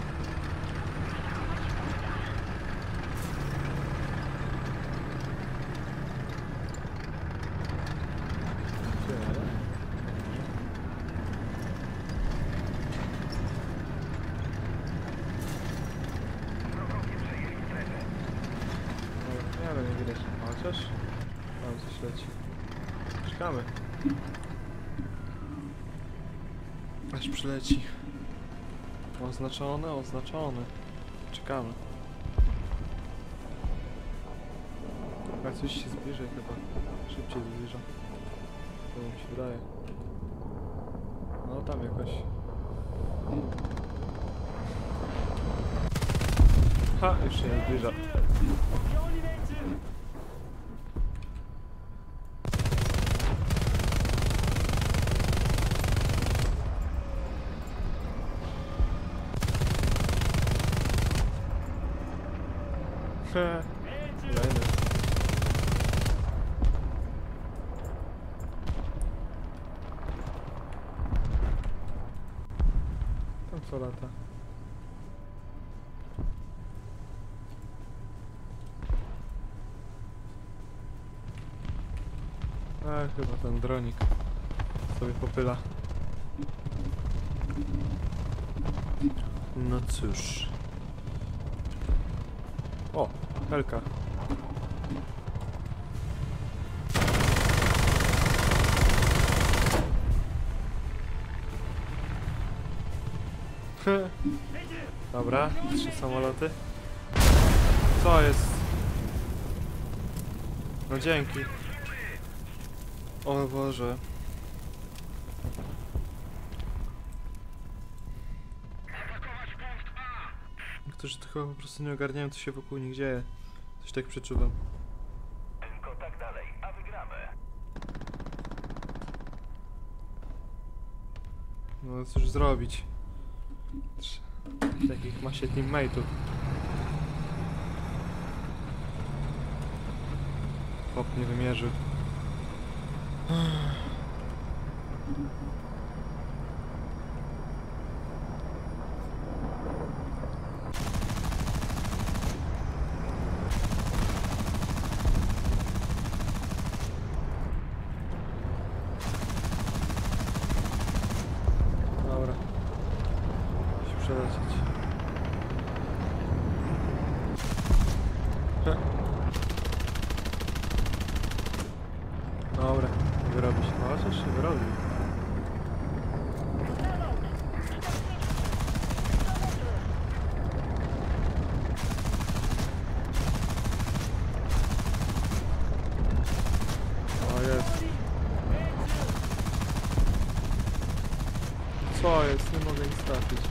Wrogowie przejęli strefę. Nie wiem, nie widać. Chociaż? Tam coś leci. Czekamy. Aż przyleci. Oznaczone, oznaczone. Czekamy. A coś się zbliża chyba. Szybciej zbliża. To mi się wydaje. No tam jakoś. Ha, już się nie zbliża. He, kolejny. Tam co lata? A, chyba ten dronik sobie popyla. No cóż. O, Helka. Dobra, 3 samoloty. Co jest? No dzięki. O Boże. Niektórzy tylko po prostu nie ogarniają, co się wokół nich dzieje. Coś tak przeczuwam. Tylko tak dalej, a wygramy. No cóż zrobić. Takich ma się teammateów. Hop nie wymierzył. Dobra. Musi przelecieć. Dobra, nie wyrobi się. No chociaż się wyrobi. Nalot. 40. 100 metrów. O jest. Co jest? Nie mogę nic trafić.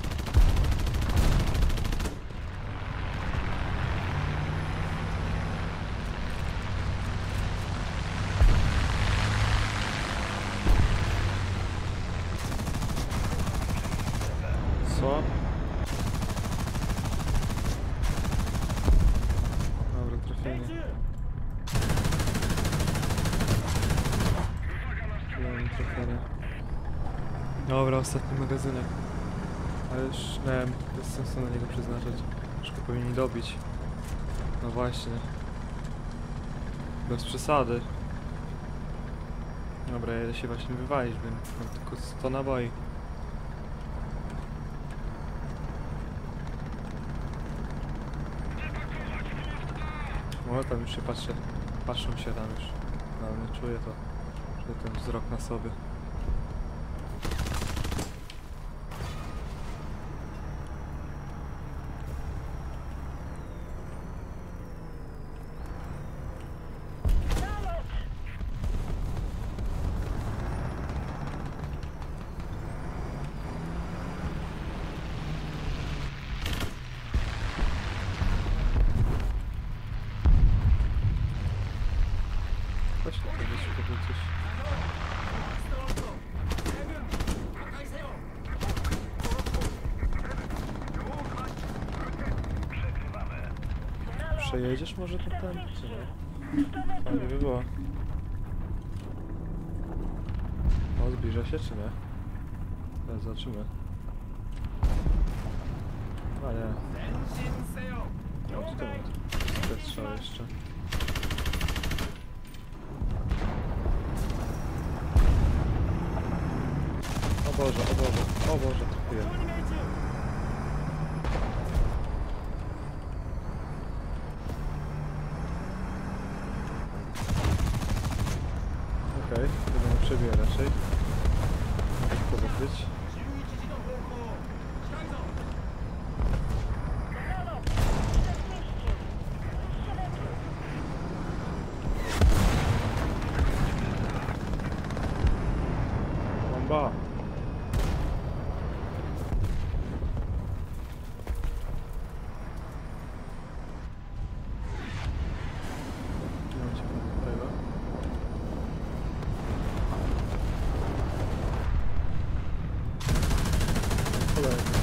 Co? Dobra, trafienie. Mam trafienie. Dobra, ostatni magazynek. Ale już nie wiem, bez sensu na niego przeznaczać. Już go powinni dobić. No właśnie. Bez przesady. Dobra, ja idę się właśnie wywalić, więc mam tylko 100 naboi. O, tam już się patrzą się tam już. No, nie czuję to. Czuję ten wzrok na sobie. Nalot. Właśnie to było coś. Przejedziesz może ten ten? Czy nie? 100 metrów. Fajnie by było. O, zbliża się czy nie? Teraz zobaczymy. A nie. O, tutaj mam te strzały jeszcze. O Boże, o Boże, o Boże, trafiłem. Okej, to mnie przebije raczej. Może to być. Nalot. 40. 200 metrów. Bomba! Nie mam cię tego. Kolejny.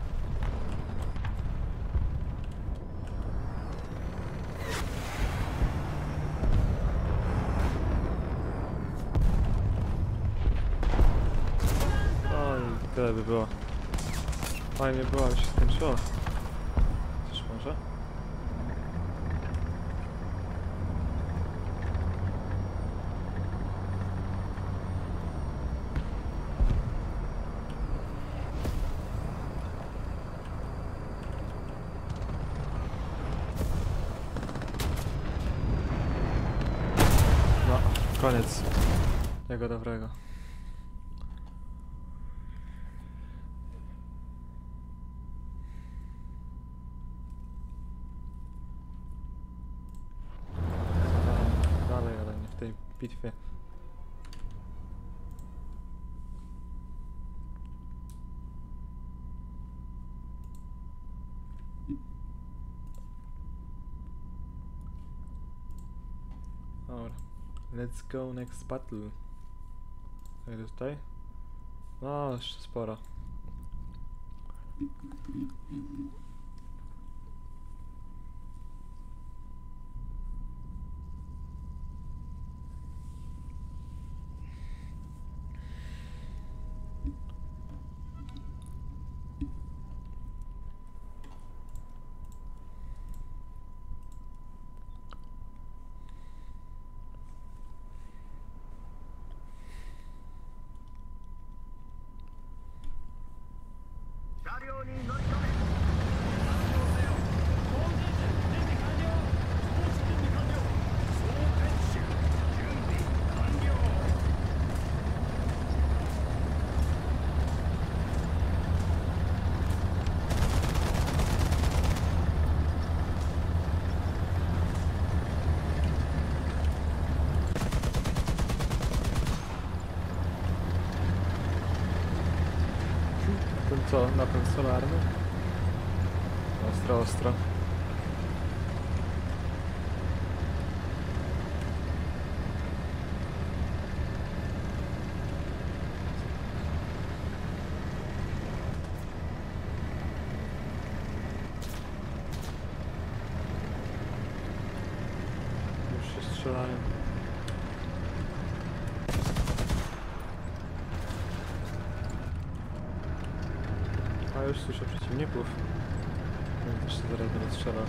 No i tyle by było. Fajnie było, ale się skończyło. Coś może? No, koniec tego dobrego. Dalej, ale nie w tej bitwie. Dobra. Let's go next battle. Co jest tutaj? No, jeszcze sporo. Ten co? Napęd solarny? Ostro, ostro. Już się strzelają. A już słyszę przeciwników. Ja też się zaraz będę strzelał.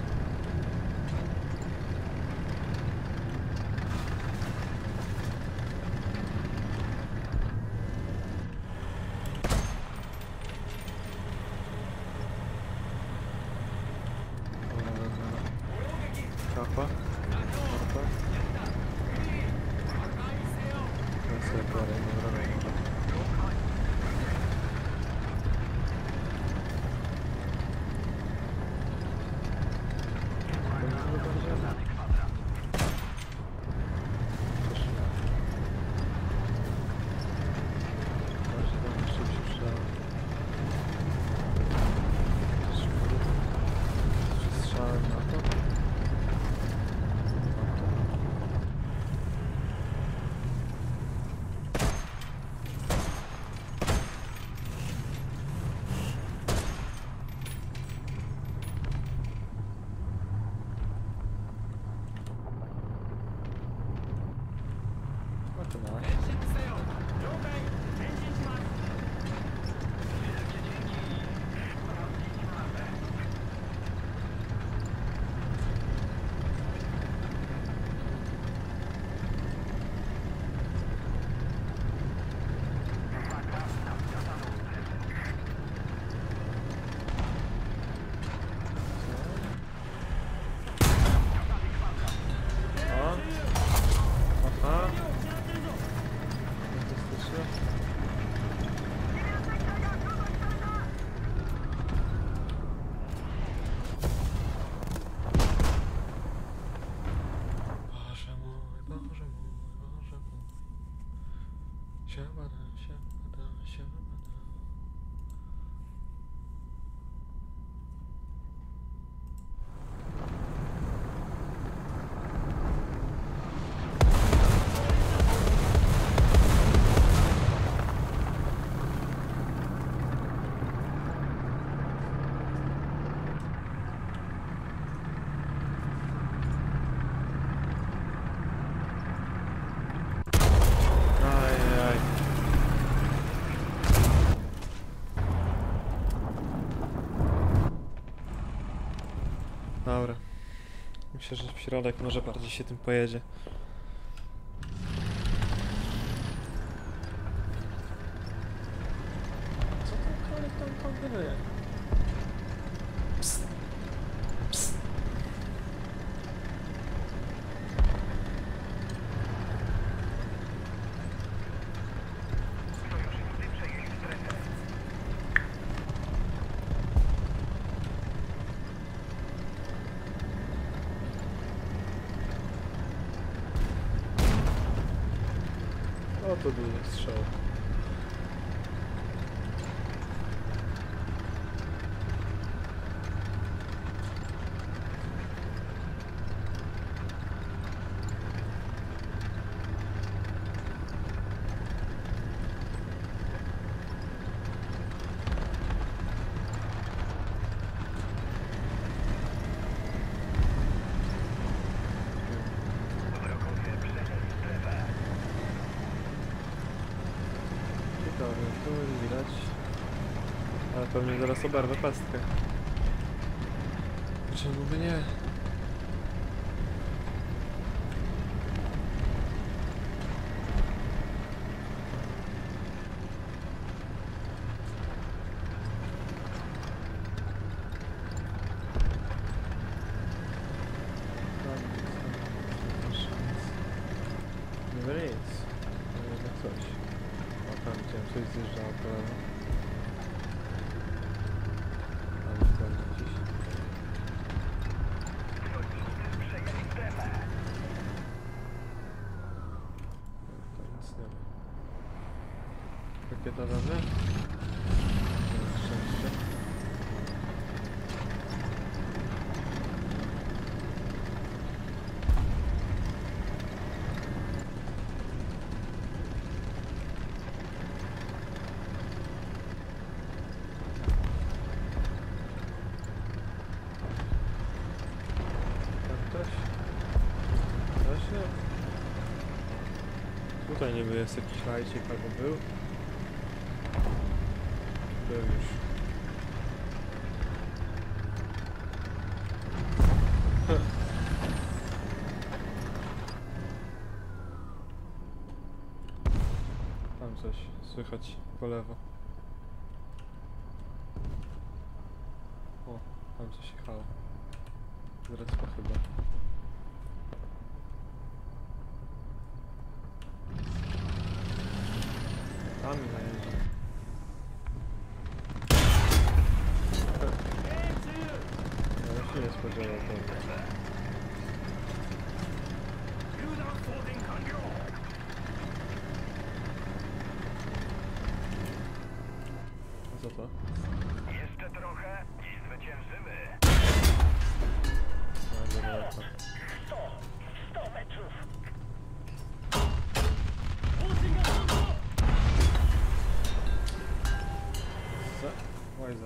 Dobra, dobra. Kapa. Kapa. Ja sobie kładę, dobra, dobra. Dobra. Myślę, że w środek może bardziej się tym pojedzie. Co ten koleś tam kombinuje? Psst. Psst. Sojusznicy przejęli strefę. O, to duży strzał. Ale pewnie zaraz oberwę pestkę. Czemu by nie? Nie wiem nic. No jednak coś. O, tam widziałem coś zjeżdżało po lewo. Ale pewnie gdzieś. Sojusznicy przejęli strefę. To nic nie ma. Rakieta dobrze? Na szczęście. Ktoś? Ktoś nie? Tutaj niby jest jakiś lajcik, albo był. Był już. Tam coś słychać po lewo. O, tam coś jechało. Zrespa chyba. Tam mi najedzie. Ja się nie spodziewał tego. 榴弾装填完了。 A co to? Jeszcze trochę i zwyciężymy. Bardzo daleko. 100 metrów. Łącznik na końcu. Łajza.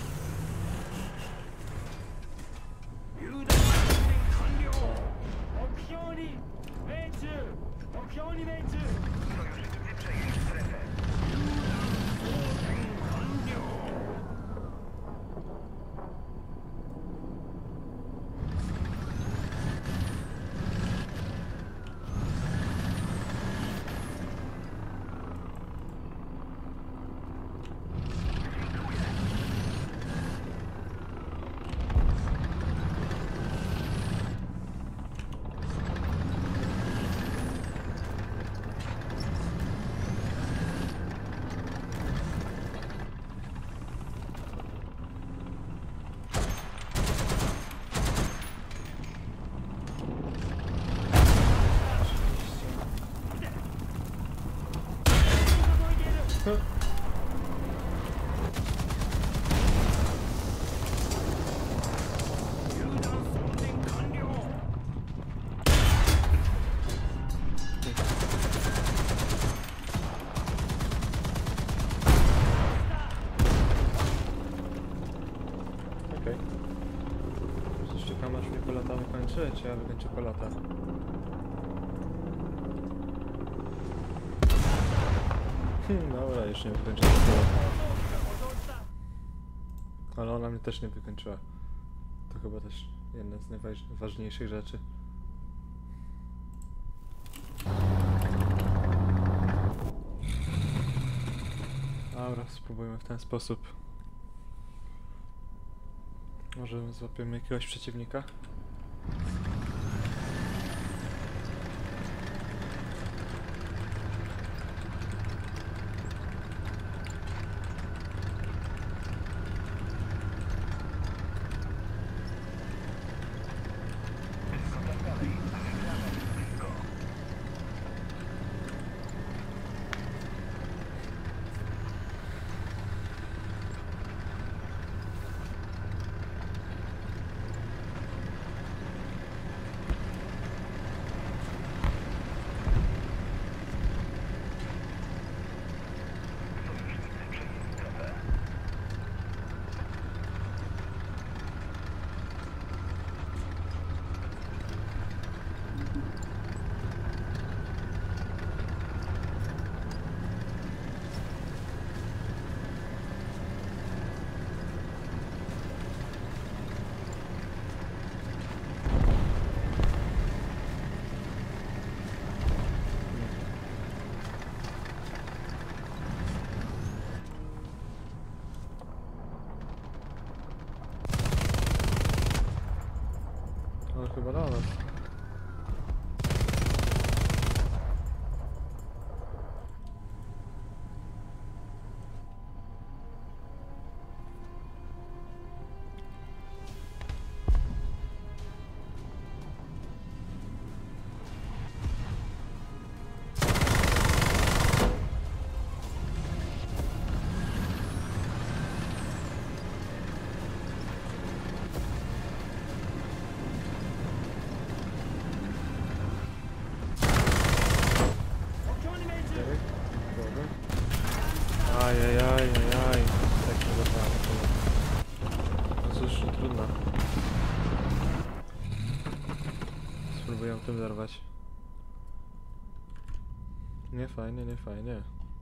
榴弾装填完了。目標に命中。目標に命中。 Sojusznicy przejęli strefę. 装填完了。 Okej. Przecież czekam aż mnie polata wykończy, czy ja wykończę polata? Dobra, już nie wykończyłem polata. Ale ona mnie też nie wykończyła. To chyba też jedna z najważniejszych rzeczy. Dobra, spróbujmy w ten sposób. Może złapiemy jakiegoś przeciwnika? chyba do nas. Ajajajajaj. Tak nie dostałem. No cóż, trudno. Spróbuję tym zerwać. Nie fajnie, nie fajnie.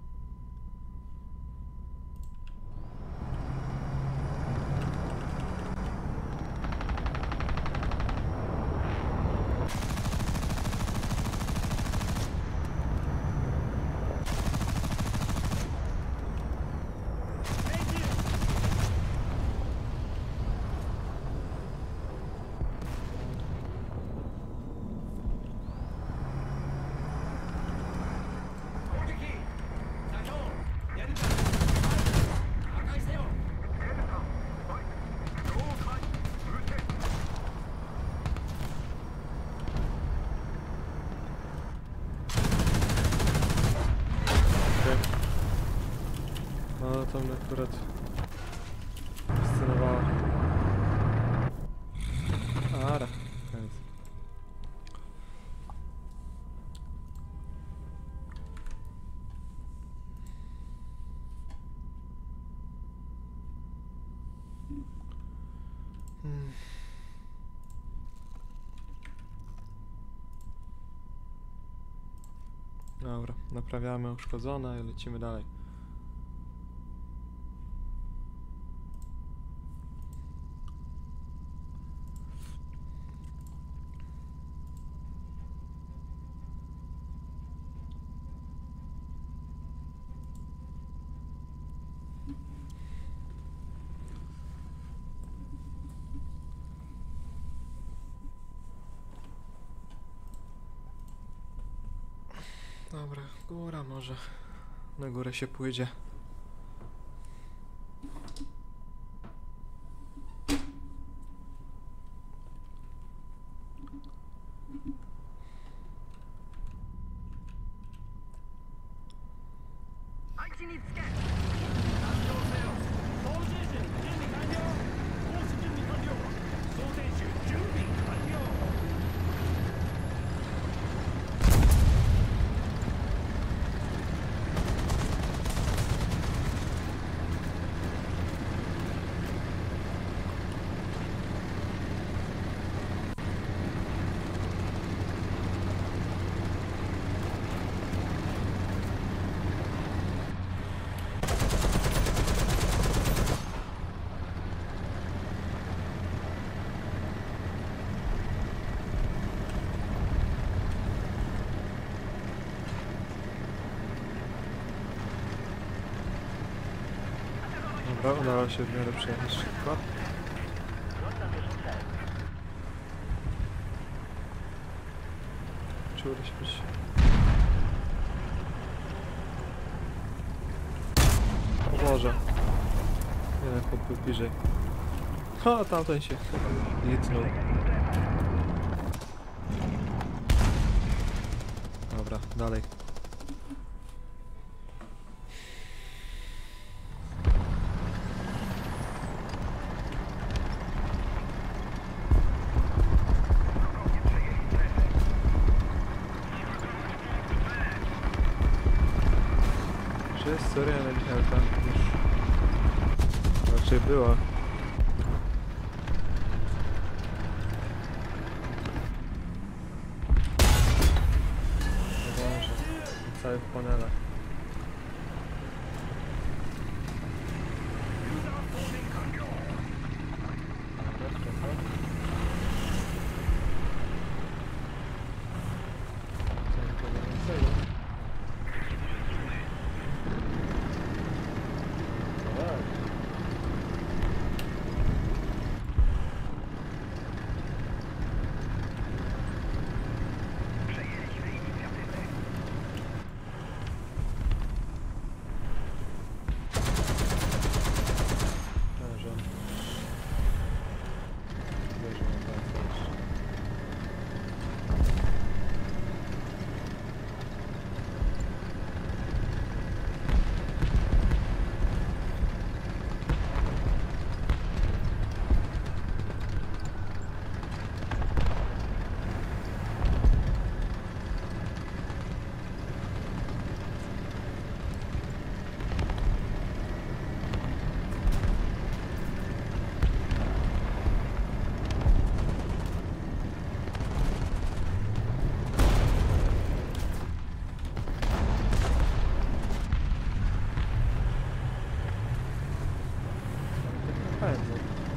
No to mnie akurat fascynowała. Ara, koniec. Dobra, naprawiamy uszkodzone i lecimy dalej. Dobra, góra może. Na górę się pójdzie. Dobra, udało się w miarę przejechać szybko. Czuły się być. O Boże. Jeden chłop był bliżej. Ha, tamten się litnął. Dobra, dalej. Czy jest seria na Michalka? Już raczej była. No dobrze, cały w panelach. Fajnie.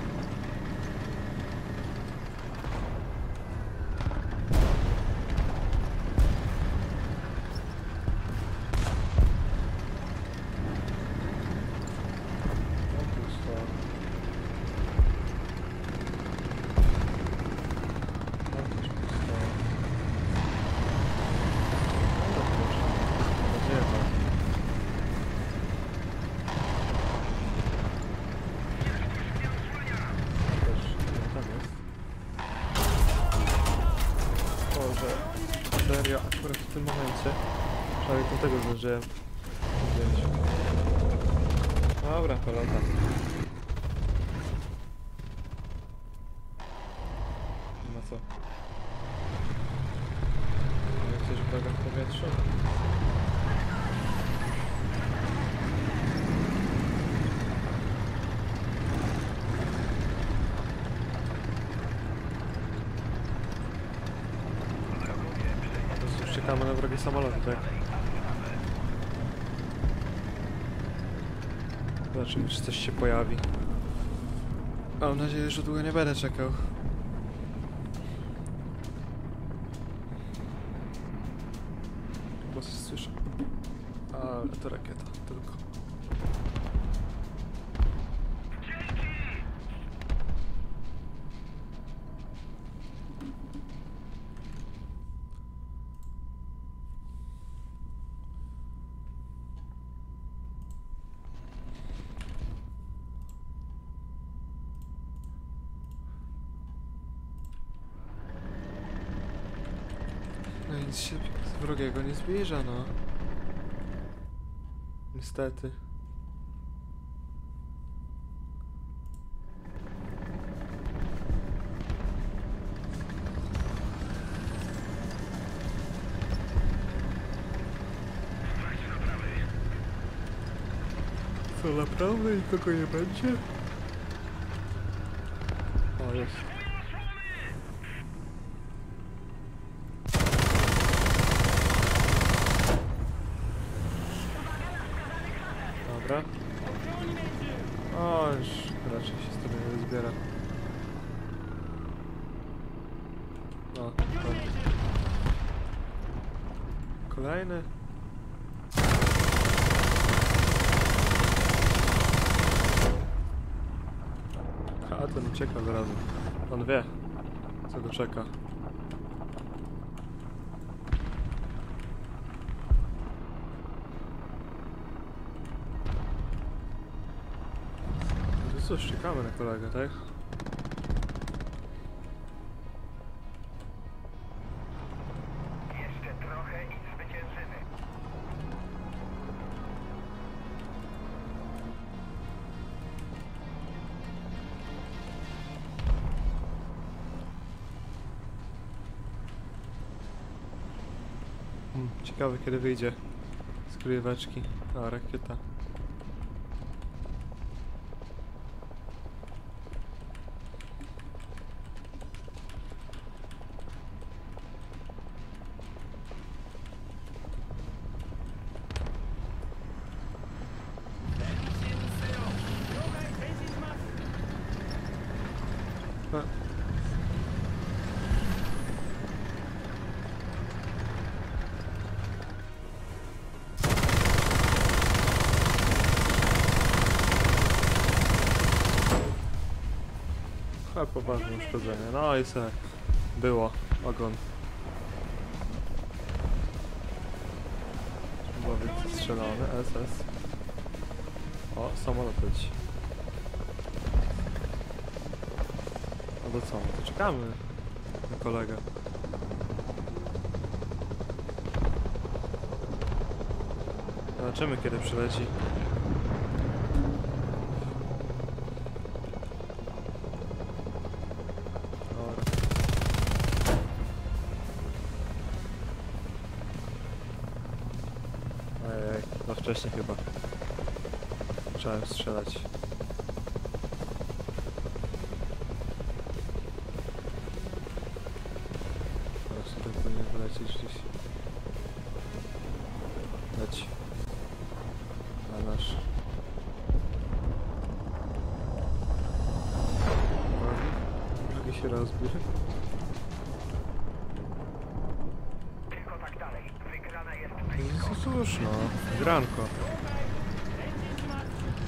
No pusto. No też pusto. No proszę. Gdzie to? Też nie tam jest. Boże, serio, akurat w tym momencie prawie do tego zdążyłem wziąć. Dobra, polata. Nie ma co. Nie chcesz wroga w powietrzu? Po prostu już czekamy na wrogie samoloty, tak? Zobaczymy, czy coś się pojawi. Mam nadzieję, że długo nie będę czekał. Bo coś słyszę. Ale to rakieta, tylko. No nic się z wrogiego nie zbliża, no. Niestety. Co, naprawdę nikogo nie będzie? O, jest. Dobra. O, już raczej się z tego nie zbiera. O, ładnie. Kolejny. A, ten ucieka od razu. On wie, co go czeka. No cóż, czekamy na kolegę, tak? Jeszcze trochę i zwyciężymy. Ciekawe kiedy wyjdzie z kryjóweczki. A, rakieta. A. A, poważne uszkodzenie. No i se było ogon. Głowy strzelony, SS. O, samolot leci. No to co, no to czekamy na kolegę. Zobaczymy kiedy przyleci. Ojej, za wcześnie chyba. Trzeba strzelać. Teraz tutaj powinien wylecieć gdzieś. Leć. A nasz. się rozbił. Tylko tak dalej. Wygrana jest No cóż no, granko. 了解エンジンします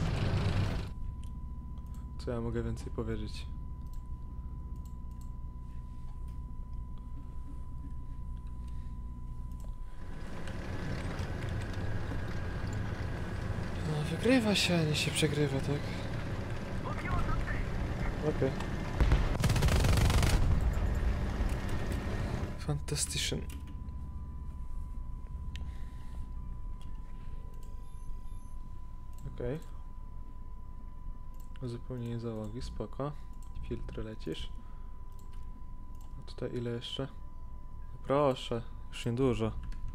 Co ja mogę więcej powiedzieć? No wygrywa się, a nie się przegrywa, tak? Okej. Fantastyczny. Okej. Uzupełnienie załogi, spoko. Filtry lecisz. A tutaj ile jeszcze? Proszę, już niedużo.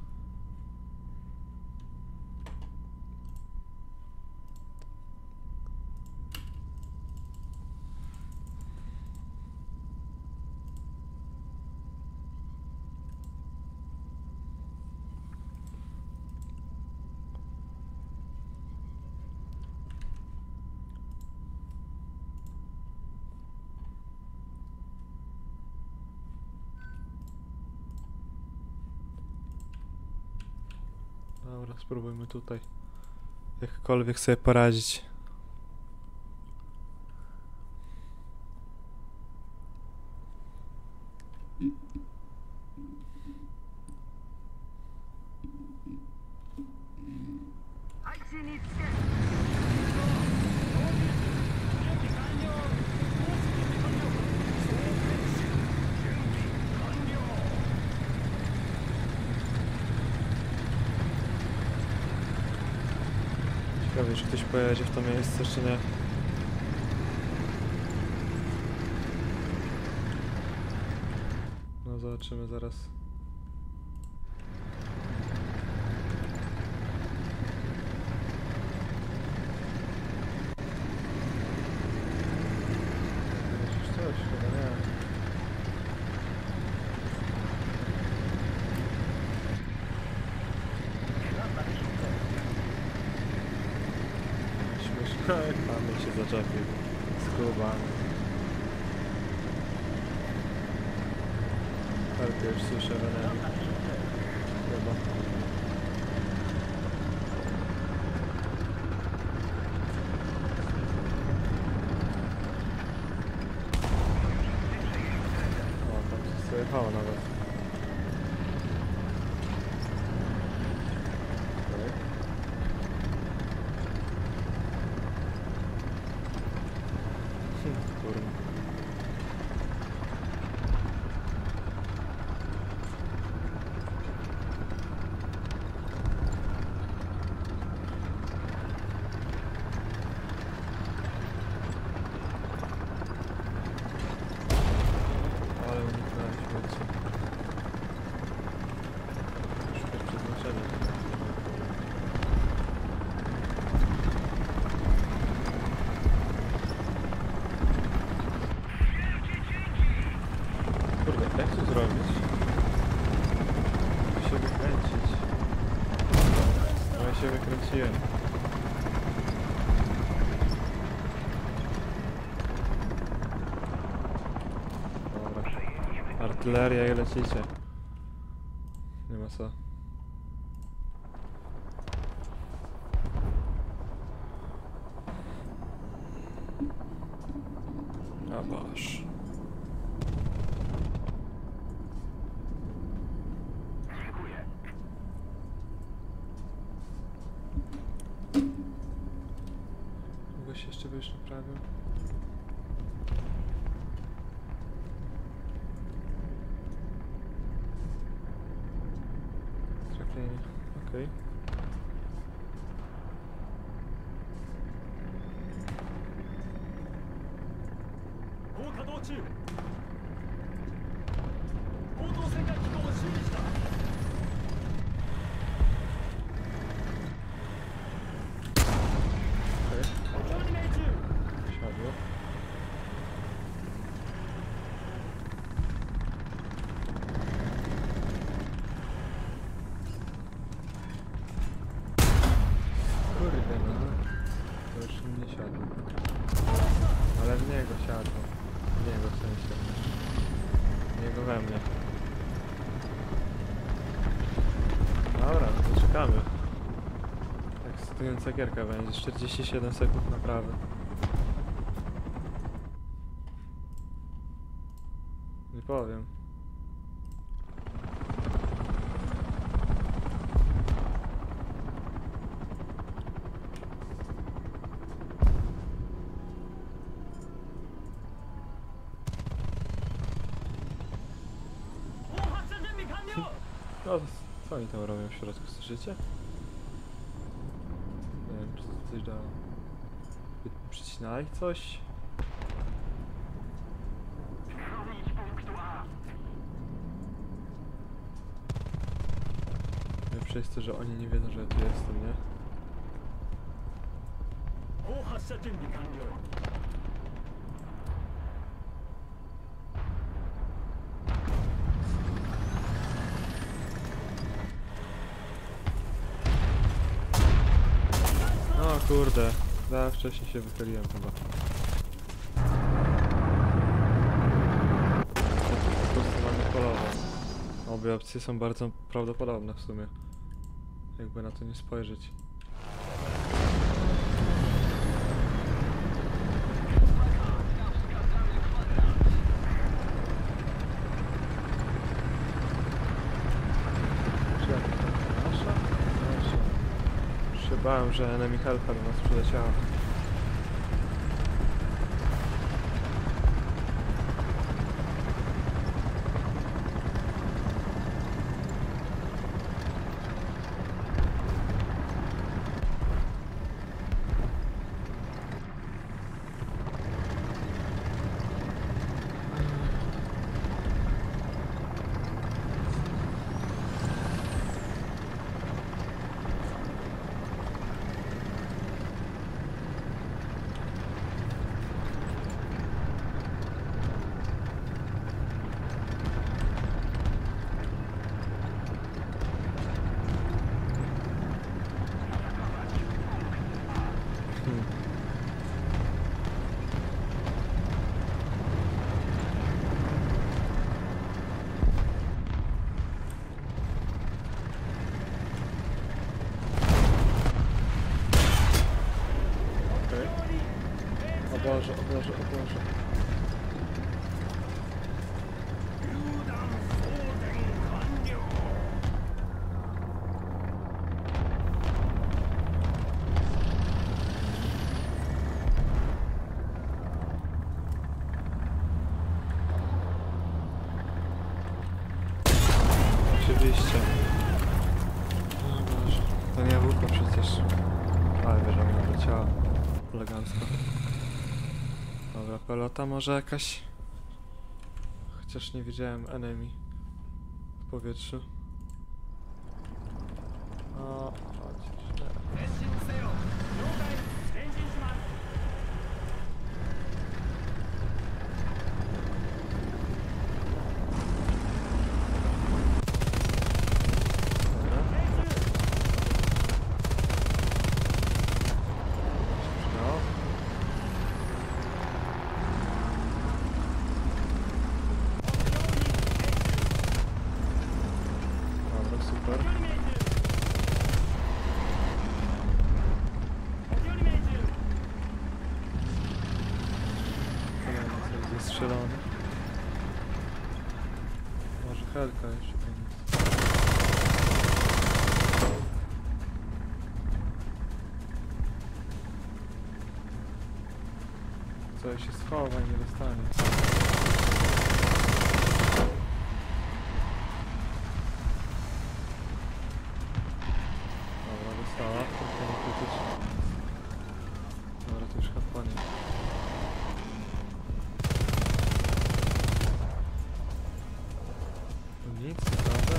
Dobra, spróbujmy tutaj jakkolwiek sobie poradzić. Ciekawe, czy ktoś pojedzie w to miejsce, czy nie. No zobaczymy zaraz. Coś, chyba nie. Śmieszne, jak pan się zaczepił. Skubany. Karty już słyszę w enemy. Chyba. O, tam się sobie jechało nawet. Okej. Kurwa. Ale uniknąłem śmierci. Szukać przeznaczenia. Kurde, jak to zrobić? Muszę się wykręcić. No ja się wykręciłem. Dobra. Artyleria i lecicie. Nie ma co. A boż. Dziękuję. Długo się jeszcze byś naprawił? Trafienie. Okej. 高稼働中高等戦艦機構を修理した Okej. 目標に命中 Siadło. Kurde no. To już nie siadło. Ale w niego siadło. Niego w sensie. Niego we mnie. Dobra, no to czekamy. Ekscytująca gierka będzie. 47 sekund naprawy. Nie powiem. No, co oni tam robią w środku? Słyszycie? Nie wiem, czy to coś dało. Przycinali coś? Chronić punktu A. Najlepsze jest to, że oni nie wiedzą, że ja tu jestem, nie? 大発射準備完了 O kurde, za wcześnie się wychyliłem chyba. Po prostu manipulował. Obie opcje są bardzo prawdopodobne w sumie. Jakby na to nie spojrzeć. Nasza? Już się bałem, że enemy helpa do nas przyleciała. O Boże, o Boże, o Boże. Oczywiście. O Boże. To nie jabłko przecież. Ale wiesz, że mi naleciała. Elegancko. Dobra, pelota może jakaś? Chociaż nie widziałem enemy w powietrzu. O, chociaż nie. 前進せよ了解前進します Dobra. No. Dobra, super. 補給に命中 Kolejny coś zestrzelony. Może helka jeszcze tam jest. Co się schowa i nie dostanie. Dobra, dostała. Trochę nie krytycznie. Dobra, to już chyba koniec. Tu nic, prawda?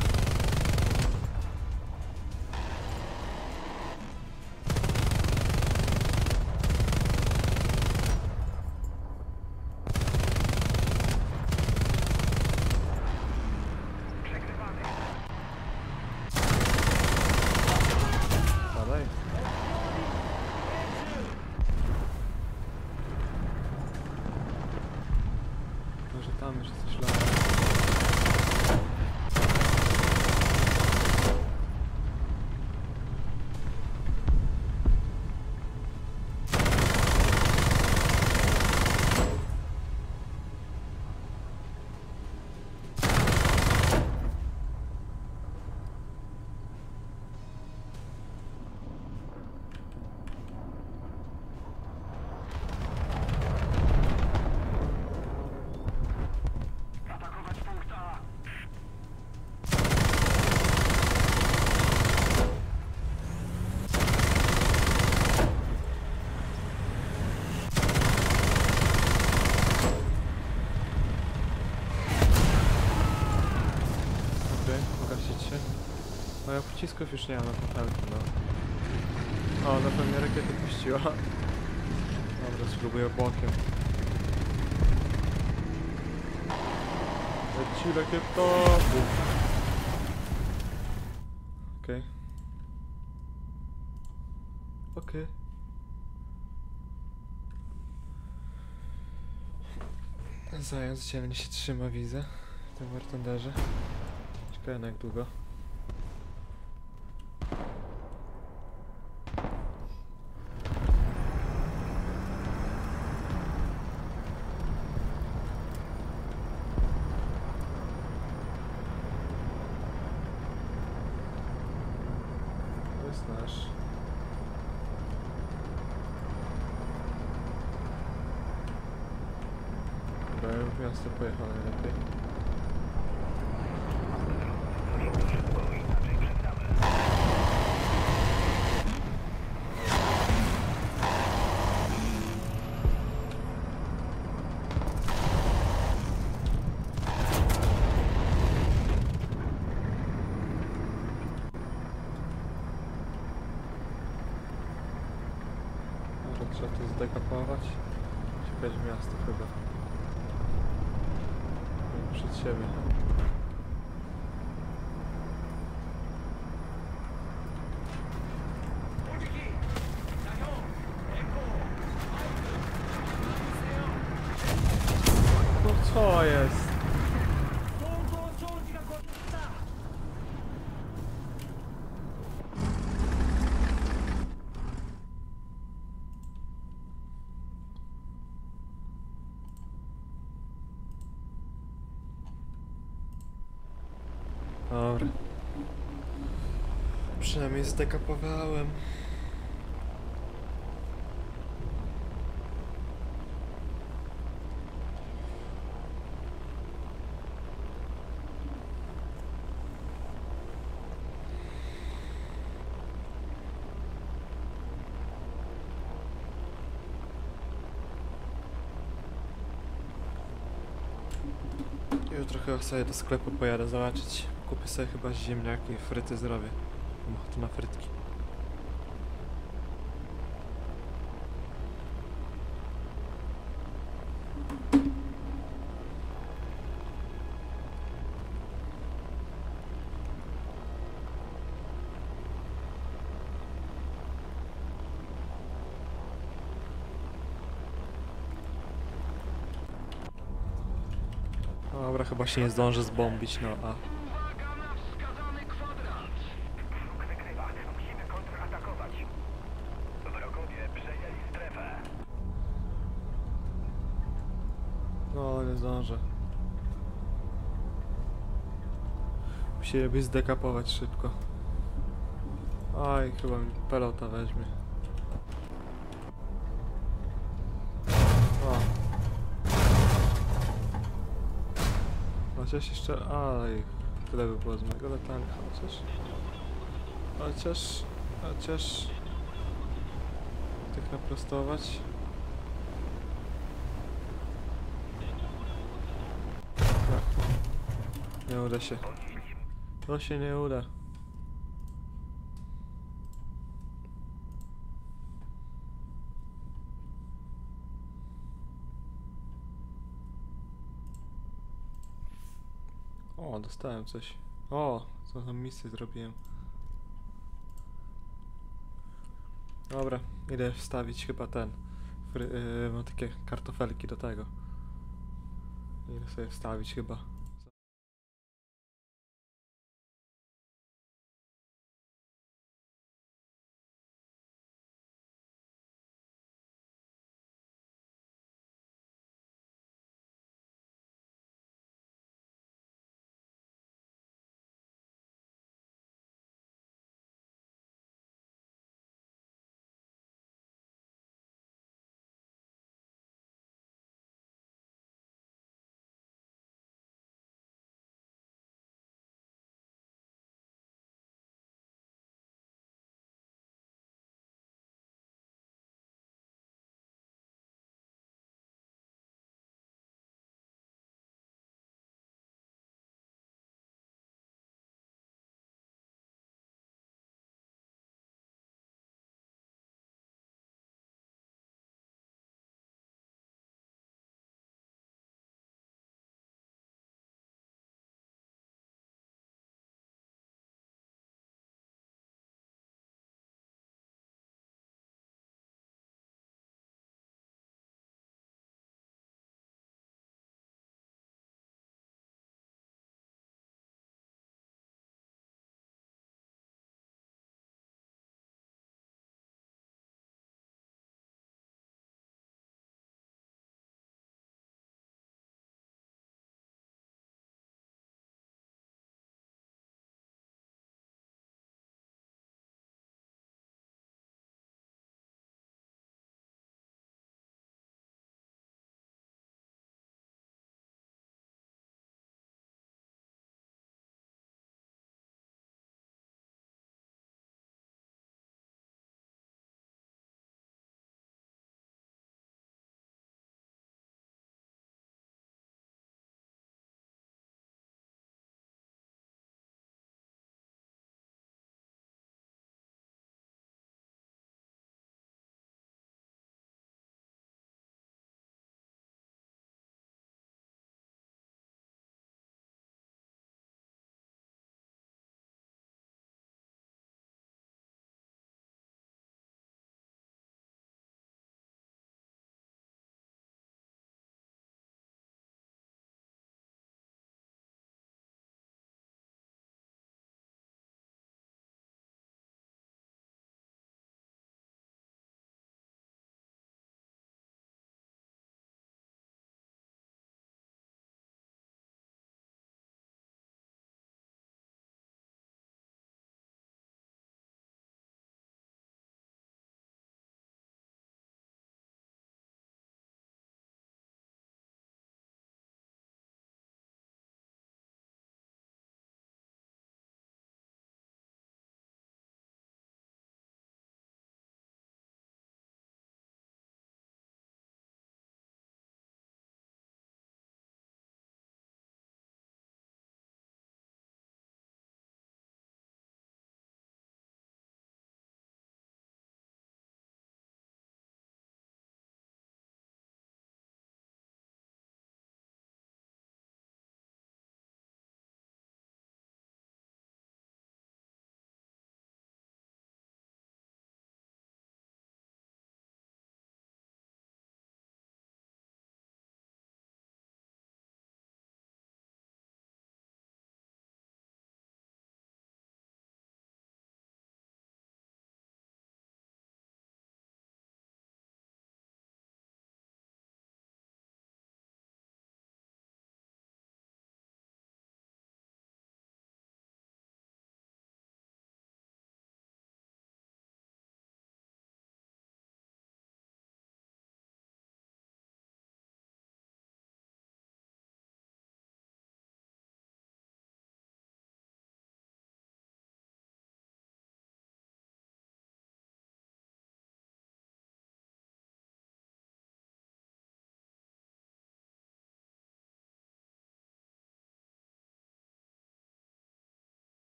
Może tam jeszcze coś lata. Atakować punkt A. Okej, pogasić się. No ja pocisków już nie mam na pochelki, no. O, na pewno rakietę puściła. Dobra, spróbuję bokiem. Leci rakieta! Okej. Okej. Zając dzielnie się trzyma, widzę. W tym Wartenderze. Ciekawe na jak długo. To jest nasz. Dobra, ja bym w miasto pojechał najlepiej. Szybko, inaczej przegramy. Może trzeba to zdekapować? Uciekać w miasto chyba. Przed siebie. No co jest? 総合長司がこっちだ。 Dobra. Przynajmniej zdekapowałem. Jutro chyba sobie do sklepu pojadę zobaczyć. Kupię sobie chyba ziemniaki i fryty zrobię. Mam ochotę na frytki. Dobra, chyba się nie zdążę zbombić, no a... Uwaga na wskazany kwadrant! Wróg wygrywa. Musimy kontratakować. Wrogowie przejęli strefę. No, nie zdążę. Musieliby zdekapować szybko. Aj, chyba mi pelota weźmie. O. Chociaż jeszcze... Aj, tyle by było z mojego latania. Chociaż... Tak naprostować. Nie uda się. To się nie uda. O, dostałem coś. O, co tam misję zrobiłem. Dobra, idę wstawić chyba ten. Mam takie kartofelki do tego. Idę sobie wstawić chyba.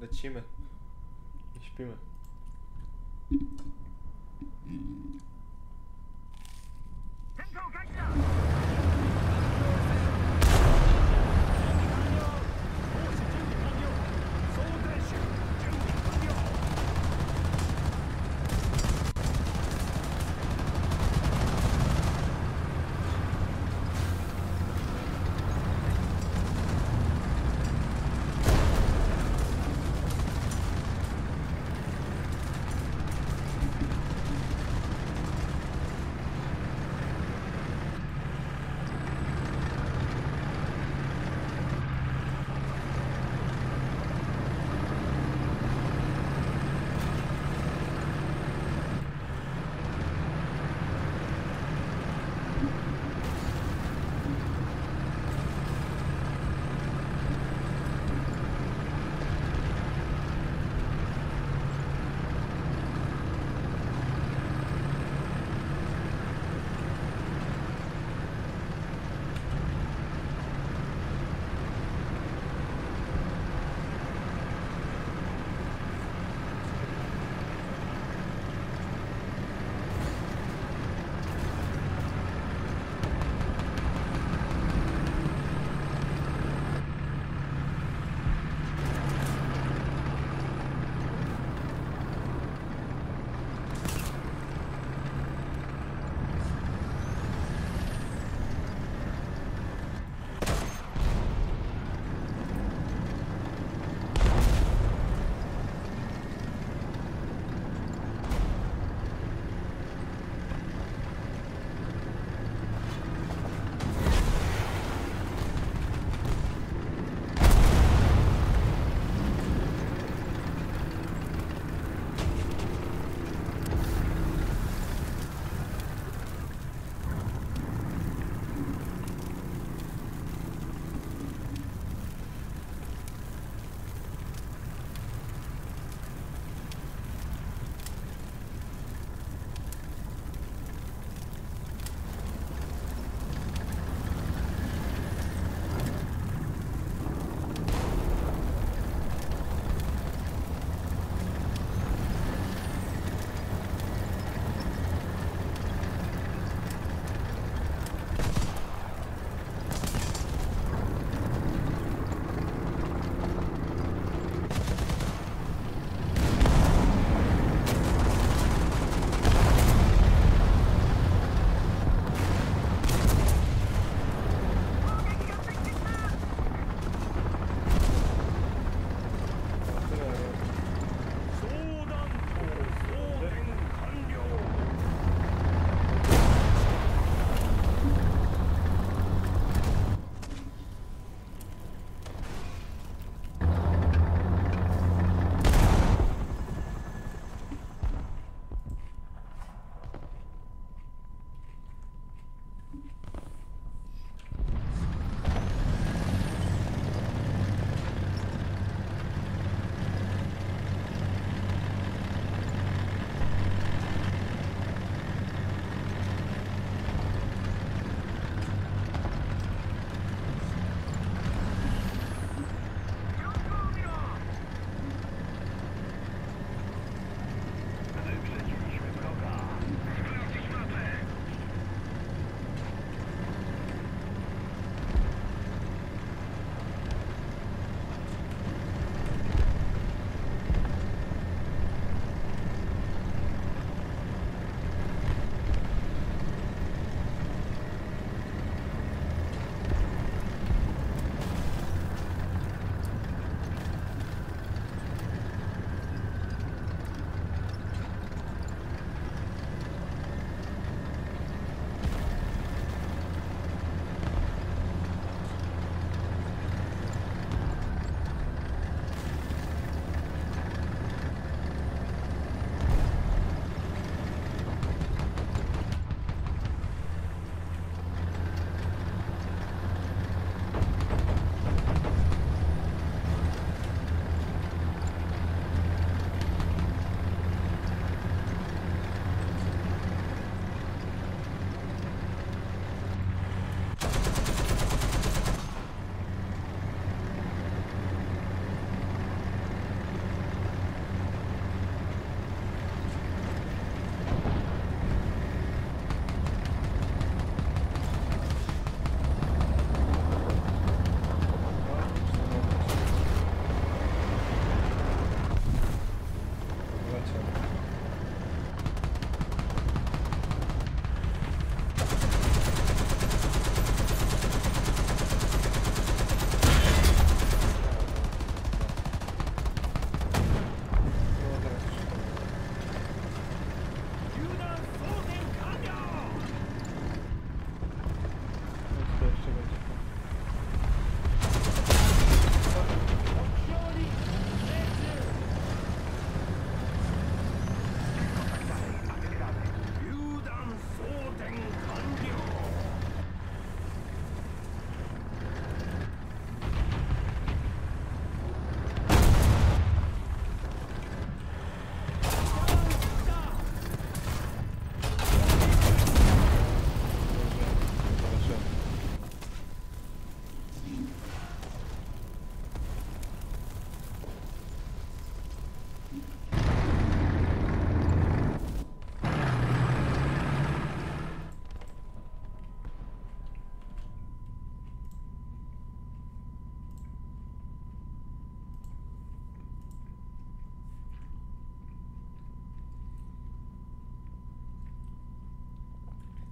Lecimy. Nie śpimy.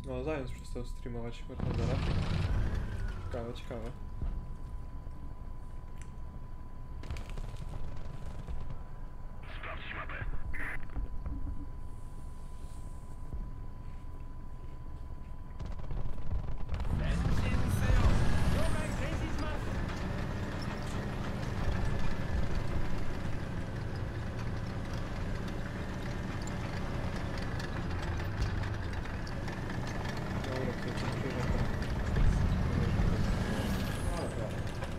No, Zając przestał streamować Warhammera. Ciekawe, ciekawe. Sprawdź mapę. Dobra, to jest przyjrzeć. Ale tak.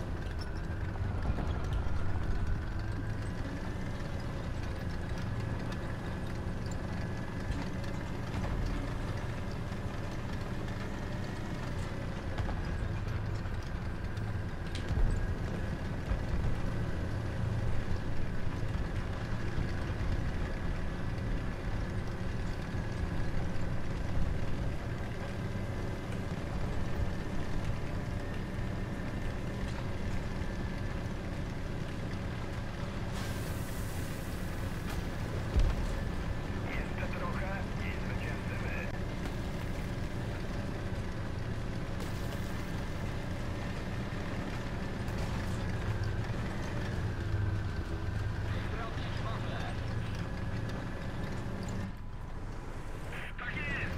Jeszcze trochę i zwyciężymy. Tak jest!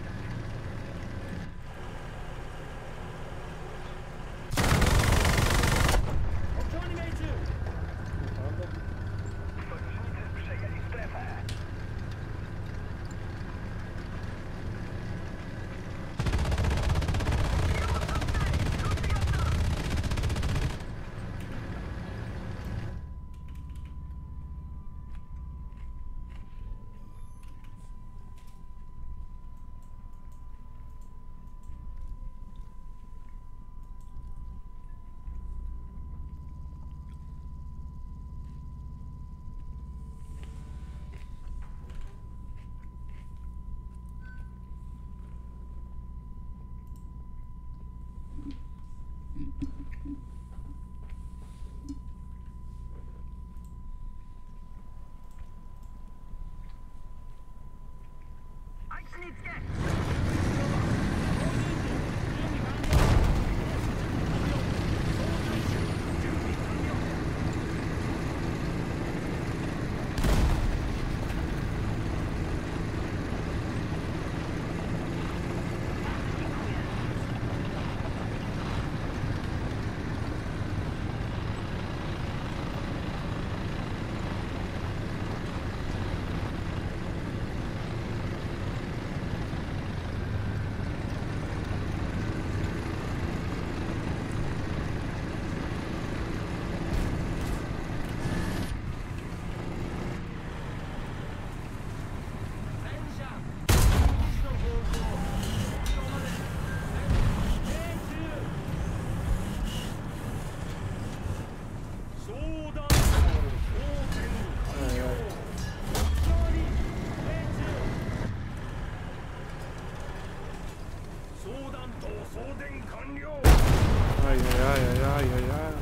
Obciągnij mejciu! Naprawdę? Sojusznicy przejęli strefę. Ajajajajajajaj.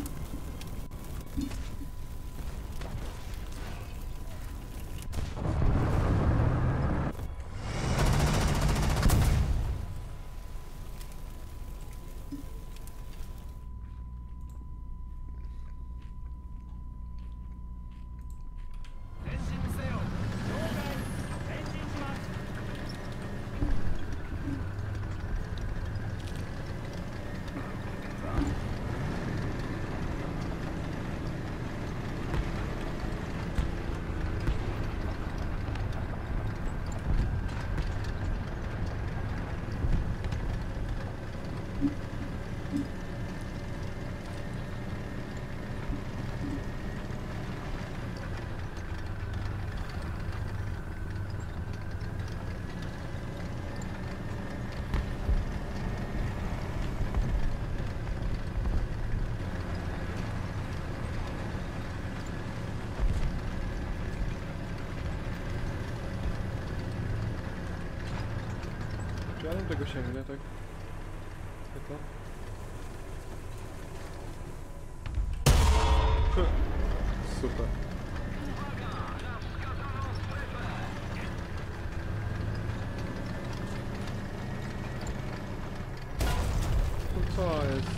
Czy ja do tego sięgnę, tak? Tylko? Super. Co jest?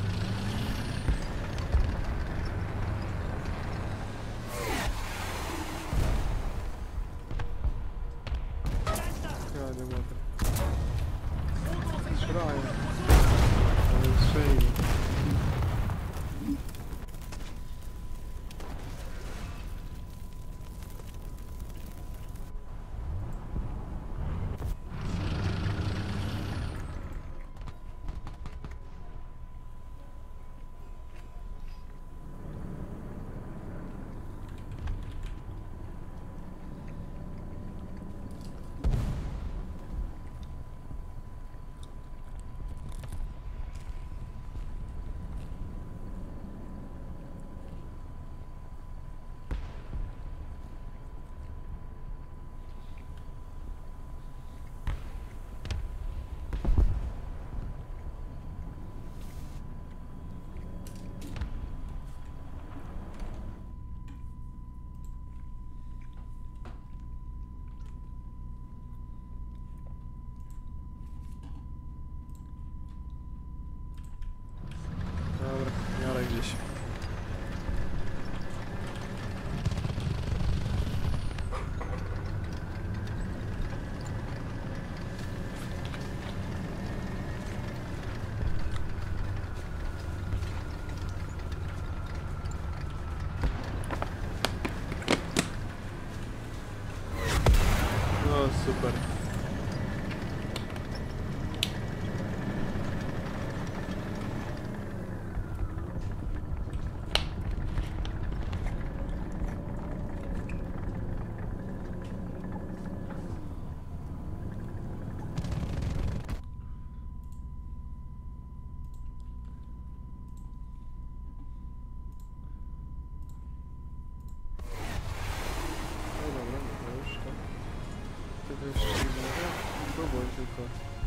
Ja nie mogę. Strzelają. Ale strzeli. Dobra, biorę gdzieś. No super. No dobra, no to już to. Tego jeszcze nie mogę. Próbuj tylko.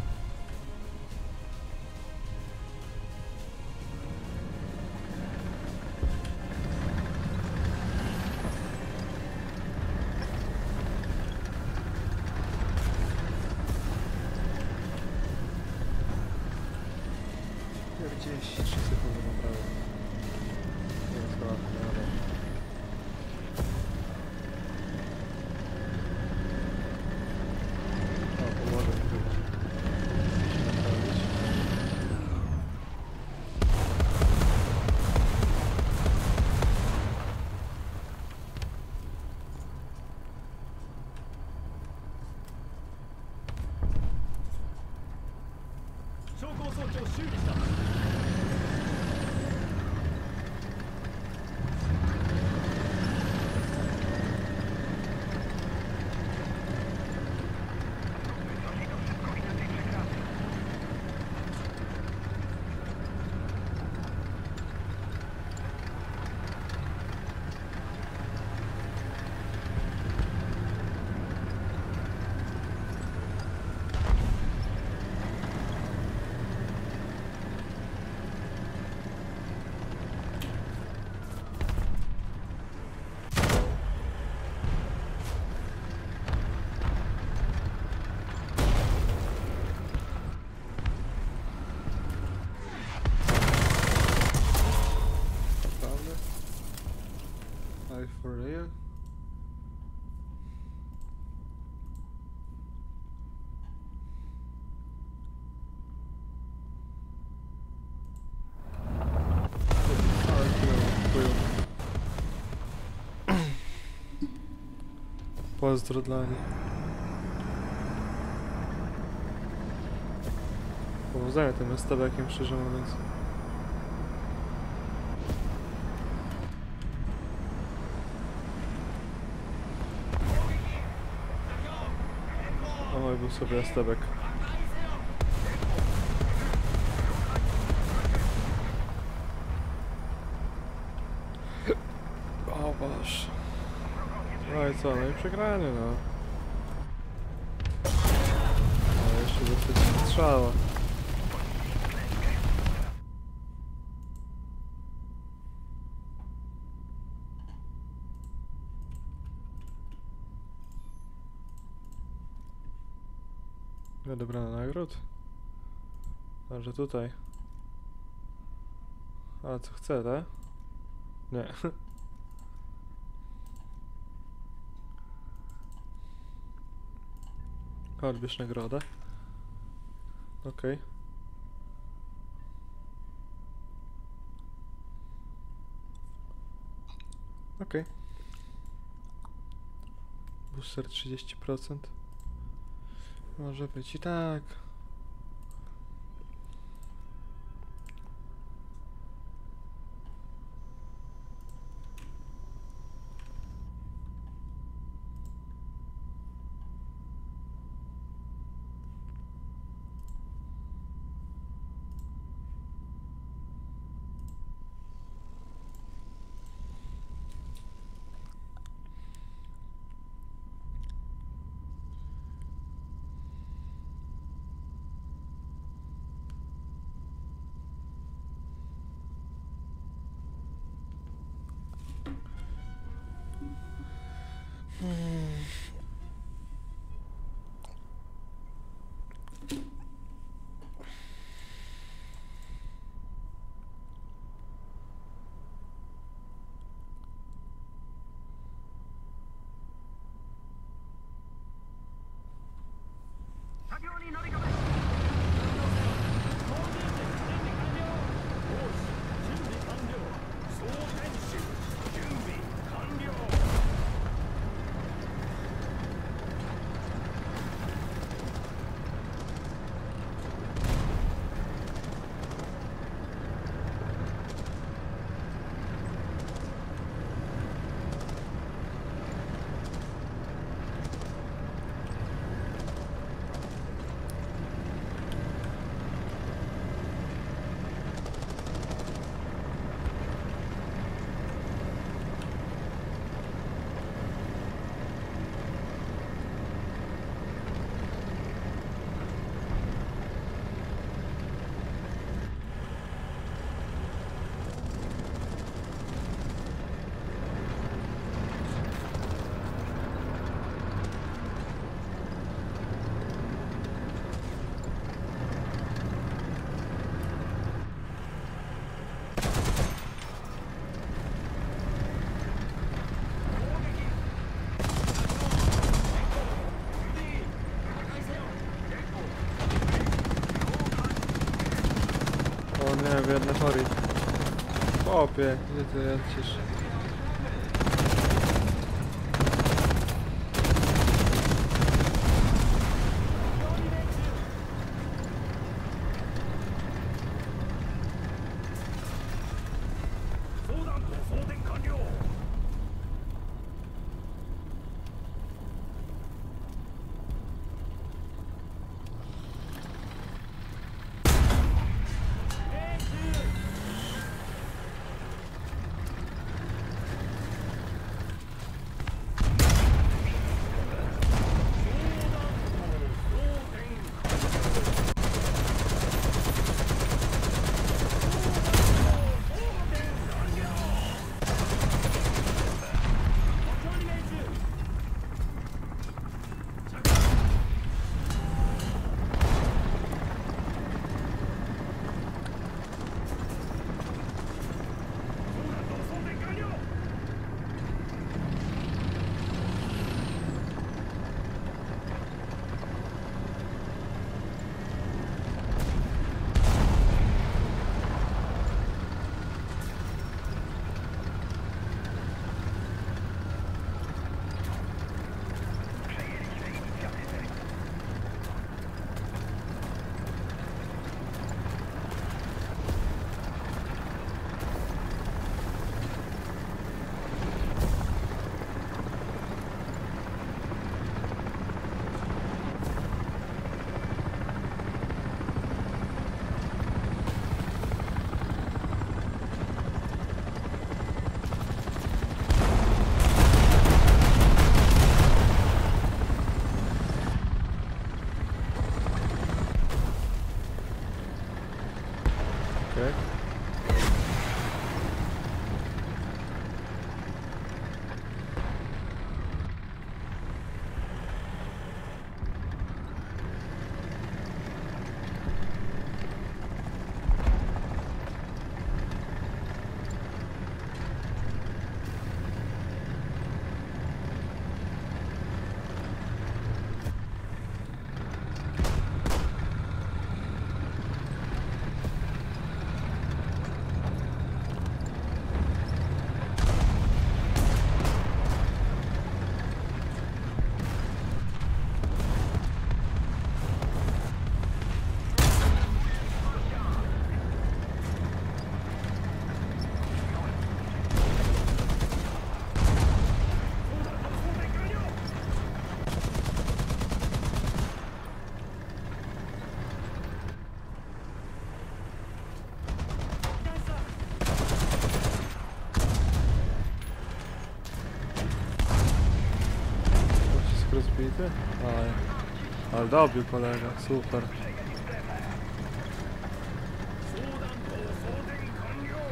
Gdzieś 3 sekundy naprawdę. Nie jest ładnie, ale... O, pomoże mi chyba. Naprawić. 超高装置を修理した。 Naprawdę? Life for real? Ale chujowo. Pozdro dla nich. Powodzenia tym stawiakiem, szczerze mówiąc. Oj, był sobie Estebek. O Boże. No i co, no i przegranie, no. Ale jeszcze dosyć strzała. Odebrano nagród? Także tutaj. A co chce, tak? Nie. Odbierz nagrodę. Okej. Okej. Booster 30%. Może być i tak. O nie, biedny Hori. Chłopie, gdzie ty lecisz? Okay. Ty? Ale dobił kolega, super. 総弾頭装填完了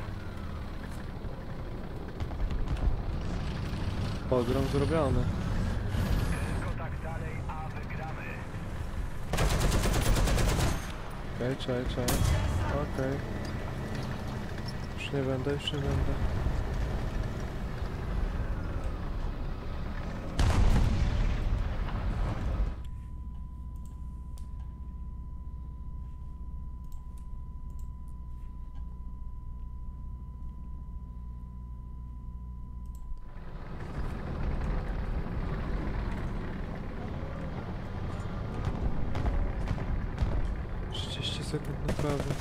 Pogrom zrobiony. Tylko tak dalej, a wygramy. Okej, czekaj. Okej. Już nie będę. Sekund naprawy.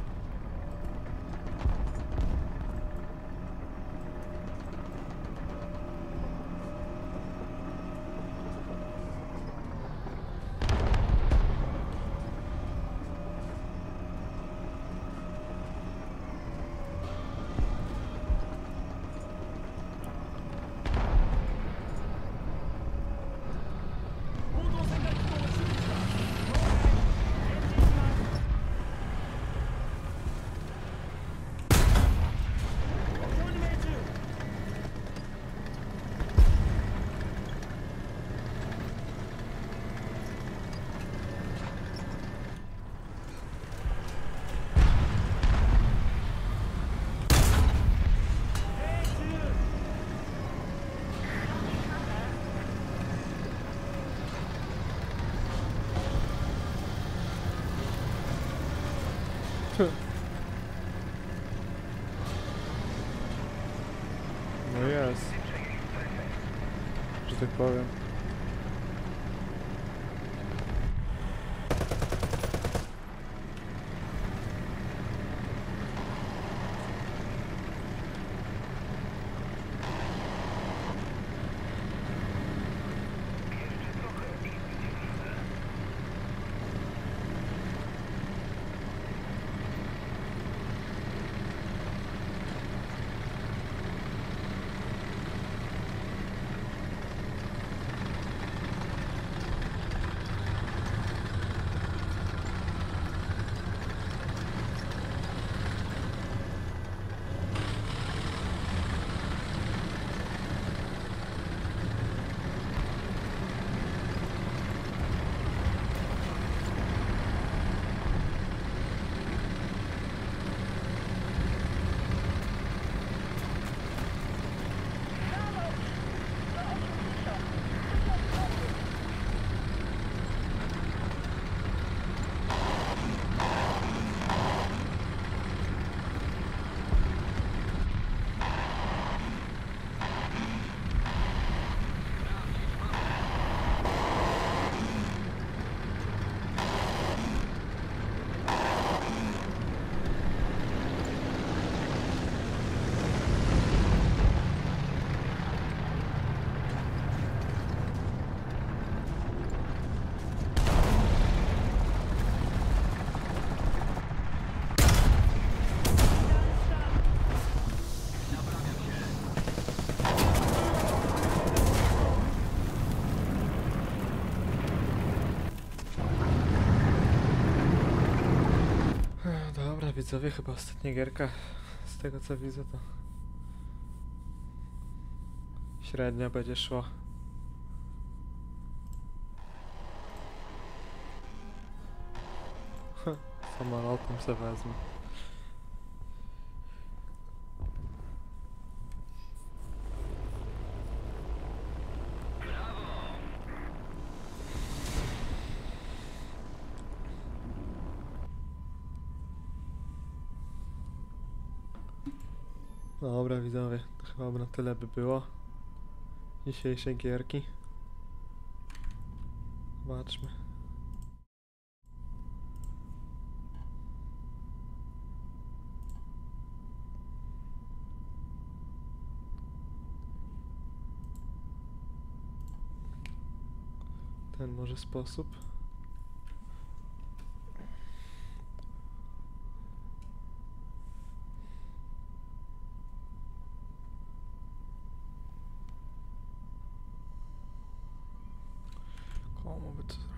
No jest. Że tak powiem. Dobra, widzowie, chyba ostatnia gierka. Z tego co widzę, to średnia będzie szła. Samolotem se wezmę. Dobra, widzowie, to chyba na tyle by było dzisiejszej gierki. Zobaczmy. Ten może sposób. Samochód co zrobić.